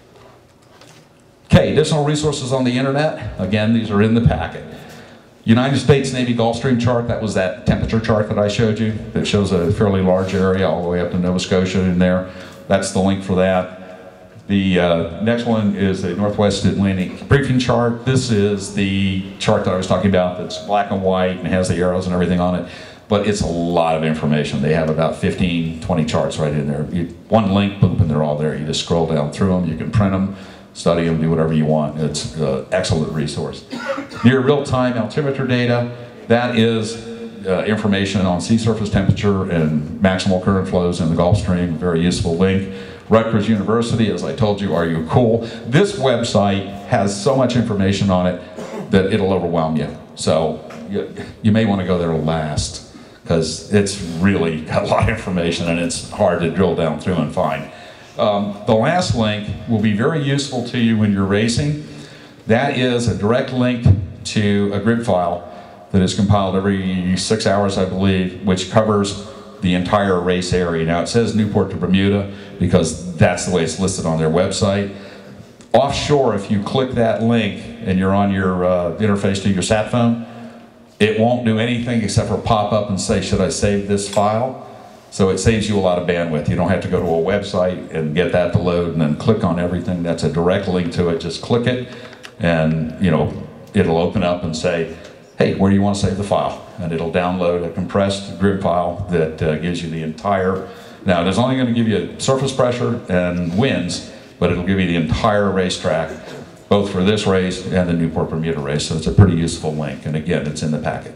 Okay, additional resources on the internet. Again, these are in the packet. United States Navy Gulf Stream chart, that was that temperature chart that I showed you that shows a fairly large area all the way up to Nova Scotia in there. That's the link for that. The next one is the Northwest Atlantic briefing chart. This is the chart that I was talking about that's black and white and has the arrows and everything on it. But it's a lot of information. They have about 15, 20 charts right in there. One link, boom, and they're all there. You just scroll down through them. You can print them, study them, do whatever you want. It's an excellent resource. Near real-time altimeter data, that is information on sea surface temperature and maximal current flows in the Gulf Stream. Very useful link. Rutgers University, as I told you, are you cool? This website has so much information on it that it'll overwhelm you. So you may want to go there last, because it's really got a lot of information and it's hard to drill down through and find. The last link will be very useful to you when you're racing. That is a direct link to a grid file that is compiled every 6 hours, I believe, which covers the entire race area. Now it says Newport to Bermuda because that's the way it's listed on their website. Offshore, if you click that link and you're on your interface to your sat phone, it won't do anything except for pop up and say, should I save this file? So it saves you a lot of bandwidth. You don't have to go to a website and get that to load and then click on everything. That's a direct link to it. Just click it and it'll open up and say, hey, where do you want to save the file? And it'll download a compressed grid file that gives you the entire, now it's only going to give you surface pressure and winds, but it'll give you the entire racetrack, both for this race and the Newport Bermuda race. So it's a pretty useful link. And again, it's in the packet.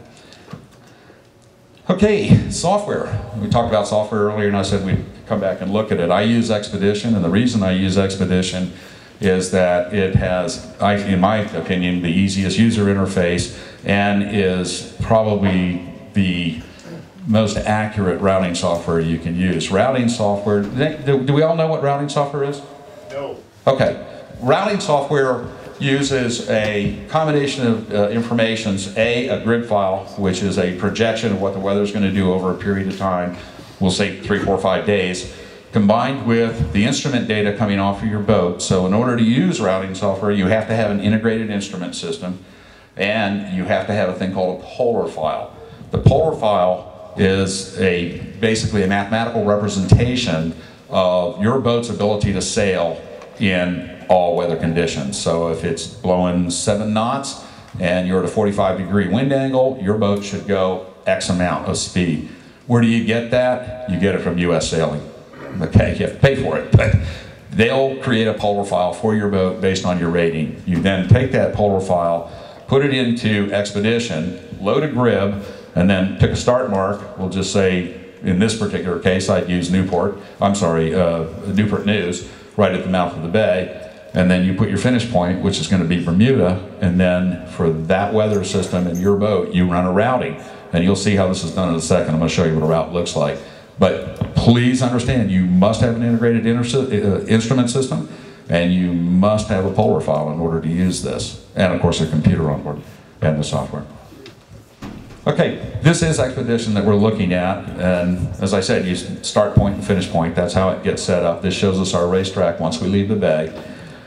Okay, software. We talked about software earlier and I said we'd come back and look at it. I use Expedition, and the reason I use Expedition is that it has, in my opinion, the easiest user interface and is probably the most accurate routing software you can use. Routing software, do we all know what routing software is? No. Okay. Routing software uses a combination of informations. A grid file, which is a projection of what the weather is going to do over a period of time, we'll say 3, 4, 5 days, combined with the instrument data coming off of your boat. So in order to use routing software, you have to have an integrated instrument system, and you have to have a thing called a polar file. The polar file is basically a mathematical representation of your boat's ability to sail in all weather conditions. So if it's blowing 7 knots and you're at a 45-degree wind angle, your boat should go X amount of speed. Where do you get that? You get it from US Sailing. Okay, you have to pay for it, but they'll create a polar file for your boat based on your rating. You then take that polar file, put it into Expedition, load a grib, and then pick a start mark. We'll just say, in this particular case, I'd use Newport News, right at the mouth of the bay. And then you put your finish point, which is going to be Bermuda, and then for that weather system in your boat, you run a routing. And you'll see how this is done in a second. I'm going to show you what a route looks like. But please understand, you must have an integrated instrument system, and you must have a polar file in order to use this. And of course, a computer on board and the software. Okay, this is Expedition that we're looking at, and as I said, you start point and finish point. That's how it gets set up. This shows us our racetrack once we leave the bay.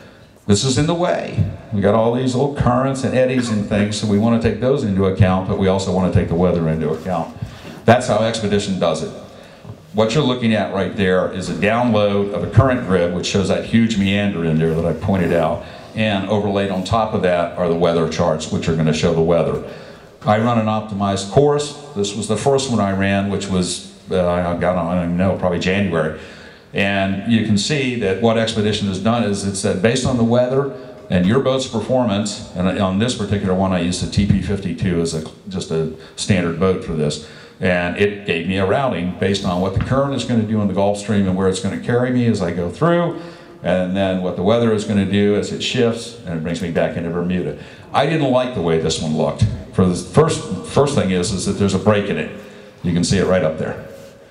This is in the way. We got all these little currents and eddies and things, so we want to take those into account, but we also want to take the weather into account. That's how Expedition does it. What you're looking at right there is a download of a current grid, which shows that huge meander in there that I pointed out, and overlaid on top of that are the weather charts, which are going to show the weather. I run an optimized course. This was the first one I ran, which was, I don't even know, probably January. And you can see that what Expedition has done is it said, based on the weather and your boat's performance, and on this particular one I used a TP52 as just a standard boat for this, and it gave me a routing based on what the current is going to do in the Gulf Stream and where it's going to carry me as I go through, and then what the weather is going to do as it shifts, and it brings me back into Bermuda. I didn't like the way this one looked. For the first thing is that there's a break in it. You can see it right up there.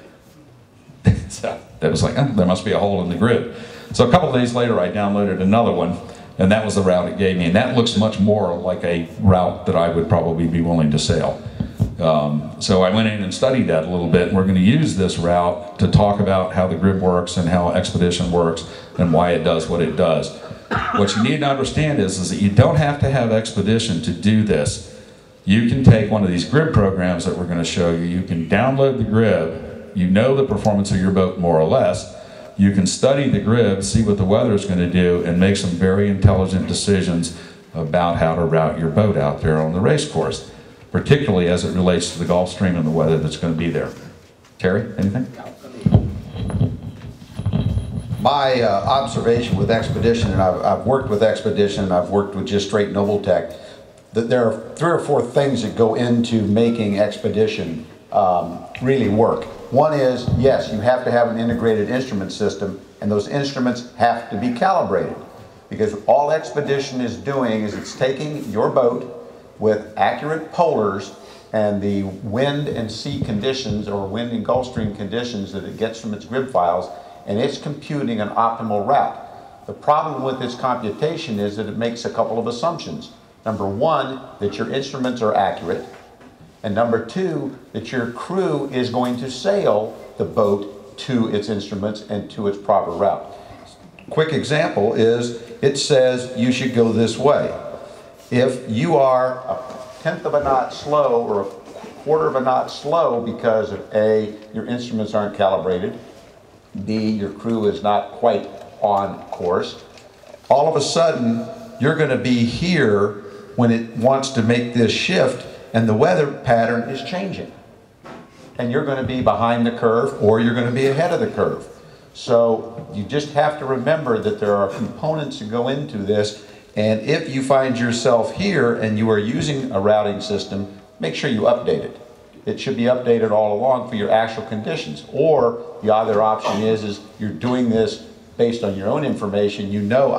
So that was like, there must be a hole in the grid. So a couple of days later, I downloaded another one, and that was the route it gave me. And that looks much more like a route that I would probably be willing to sail. So I went in and studied that a little bit, and we're going to use this route to talk about how the grid works and how Expedition works and why it does what it does. What you need to understand is that you don't have to have Expedition to do this. You can take one of these grid programs that we're going to show you. You can download the grid. You know the performance of your boat more or less. You can study the grid, see what the weather is going to do, and make some very intelligent decisions about how to route your boat out there on the race course, particularly as it relates to the Gulf Stream and the weather that's going to be there. Terry, anything? My observation with Expedition, and I've worked with Expedition, and I've worked with just straight Noble-Tech, that there are 3 or 4 things that go into making Expedition really work. One is, yes, you have to have an integrated instrument system, and those instruments have to be calibrated. Because all Expedition is doing is it's taking your boat with accurate polars and the wind and sea conditions, or wind and Gulf Stream conditions that it gets from its grid files, and it's computing an optimal route. The problem with this computation is that it makes a couple of assumptions. Number 1, that your instruments are accurate. And number 2, that your crew is going to sail the boat to its instruments and to its proper route. Quick example is, it says you should go this way. If you are a 1/10 of a knot slow or a 1/4 of a knot slow because of A, your instruments aren't calibrated, B, your crew is not quite on course, all of a sudden you're going to be here when it wants to make this shift, and the weather pattern is changing. And you're going to be behind the curve, or you're going to be ahead of the curve. So you just have to remember that there are components that go into this, and if you find yourself here and you are using a routing system, make sure you update it. It should be updated all along for your actual conditions. Or the other option is you're doing this based on your own information. You know,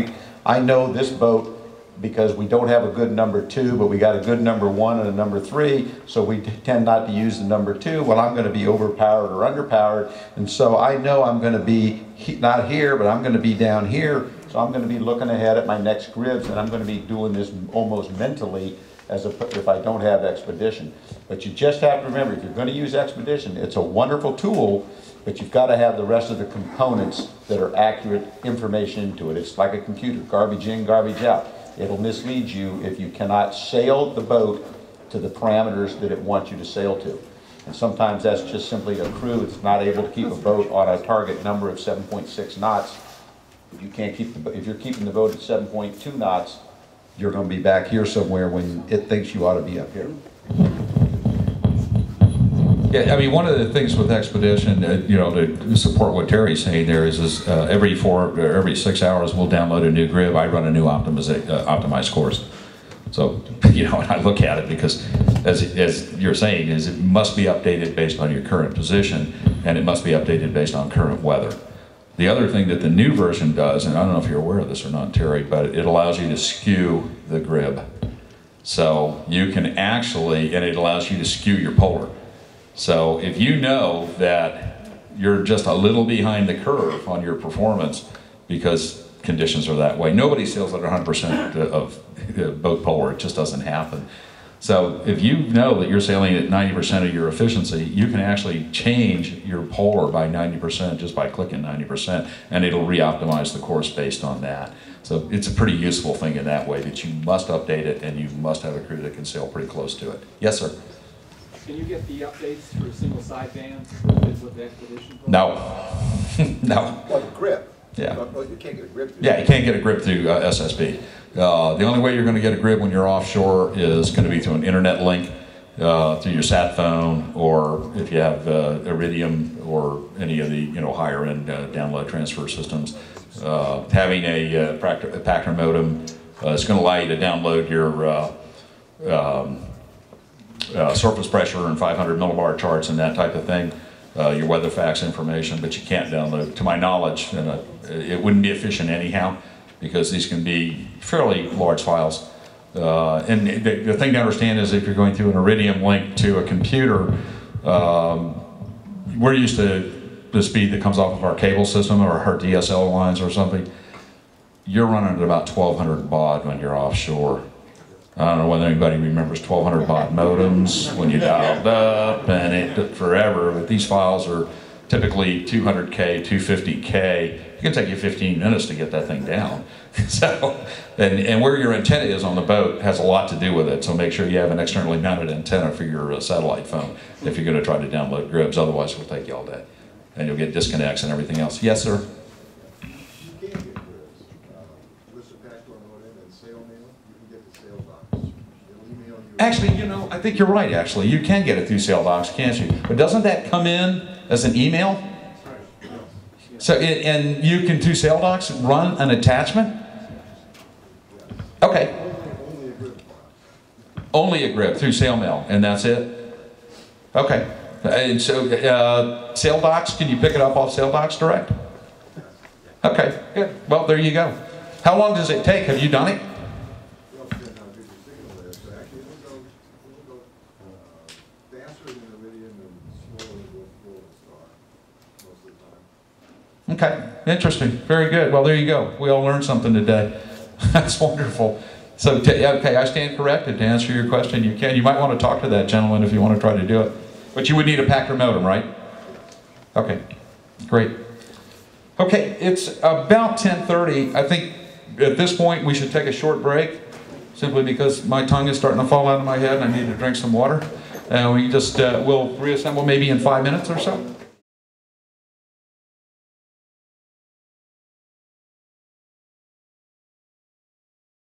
I know this boat because we don't have a good number 2, but we got a good number 1 and a number 3, so we tend not to use the number 2. Well, I'm going to be overpowered or underpowered, and so I know I'm going to be not here, but I'm going to be down here, so I'm going to be looking ahead at my next grids, and I'm going to be doing this almost mentally as if I don't have Expedition. But you just have to remember, if you're going to use Expedition, it's a wonderful tool, but you've got to have the rest of the components that are accurate information into it. It's like a computer, garbage in, garbage out. It'll mislead you if you cannot sail the boat to the parameters that it wants you to sail to. And sometimes that's just simply a crew that's not able to keep a boat on a target number of 7.6 knots. If you can't keep if you're keeping the boat at 7.2 knots, you're going to be back here somewhere when it thinks you ought to be up here. Yeah, I mean, one of the things with Expedition, you know, to support what Terry's saying there is every 6 hours we'll download a new grid. I run a new optimized course. So, you know, and I look at it because, as you're saying, is it must be updated based on your current position, and it must be updated based on current weather. The other thing that the new version does, and I don't know if you're aware of this or not, Terry, but it allows you to skew the grid. So you can actually, and it allows you to skew your polar. So if you know that you're just a little behind the curve on your performance because conditions are that way, nobody sails at 100% of boat polar, it just doesn't happen. So if you know that you're sailing at 90% of your efficiency, you can actually change your polar by 90% just by clicking 90%, and it'll re-optimize the course based on that. So it's a pretty useful thing in that way, that you must update it and you must have a crew that can sail pretty close to it. Yes, sir? Can you get the updates for single sideband with the Expedition program? No. No. Like grip. Yeah. Well, you can't get a grip. Yeah, you can't get a grip through SSB. The only way you're going to get a grip when you're offshore is going to be through an internet link, through your sat phone, or if you have Iridium or any of the higher end download transfer systems. Having a Packer modem is going to allow you to download your surface pressure and 500 millibar charts and that type of thing, your weather facts information, but you can't download, to my knowledge, and it wouldn't be efficient anyhow, because these can be fairly large files. And the thing to understand is if you're going through an Iridium link to a computer, we're used to the speed that comes off of our cable system or our DSL lines or something. You're running at about 1200 baud when you're offshore. I don't know whether anybody remembers 1200 baud modems when you dialed up, and it took forever, but these files are typically 200K, 250K. It can take you 15 minutes to get that thing down. So, and where your antenna is on the boat has a lot to do with it, so make sure you have an externally mounted antenna for your satellite phone if you're going to try to download grids, otherwise it'll take you all day. And you'll get disconnects and everything else. Yes, sir? You can get grids. Listen back to our modem and sail mail, you can get the sail docs. They'll email you. Actually, I think you're right, actually. You can get it through SailDocs, can't you? But doesn't that come in as an email? So, and you can, through SailDocs, run an attachment? Okay. Only a grid file. Only a grip through SailMail, and that's it? Okay. And so, SailDocs, can you pick it up off SailDocs Direct? Okay, good. Well, there you go. How long does it take? Have you done it? Well, depends how big your signal is, but actually it'll go faster than Iridium and slower than Golden Star most of the time. Okay, interesting. Very good. Well, there you go. We all learned something today. That's wonderful. So, okay, I stand corrected. To answer your question, you can. You might want to talk to that gentleman if you want to try to do it. But you would need a Packer modem, right? Okay, great. Okay, it's about 10:30. I think at this point we should take a short break, simply because my tongue is starting to fall out of my head and I need to drink some water. And we just, we'll reassemble maybe in 5 minutes or so.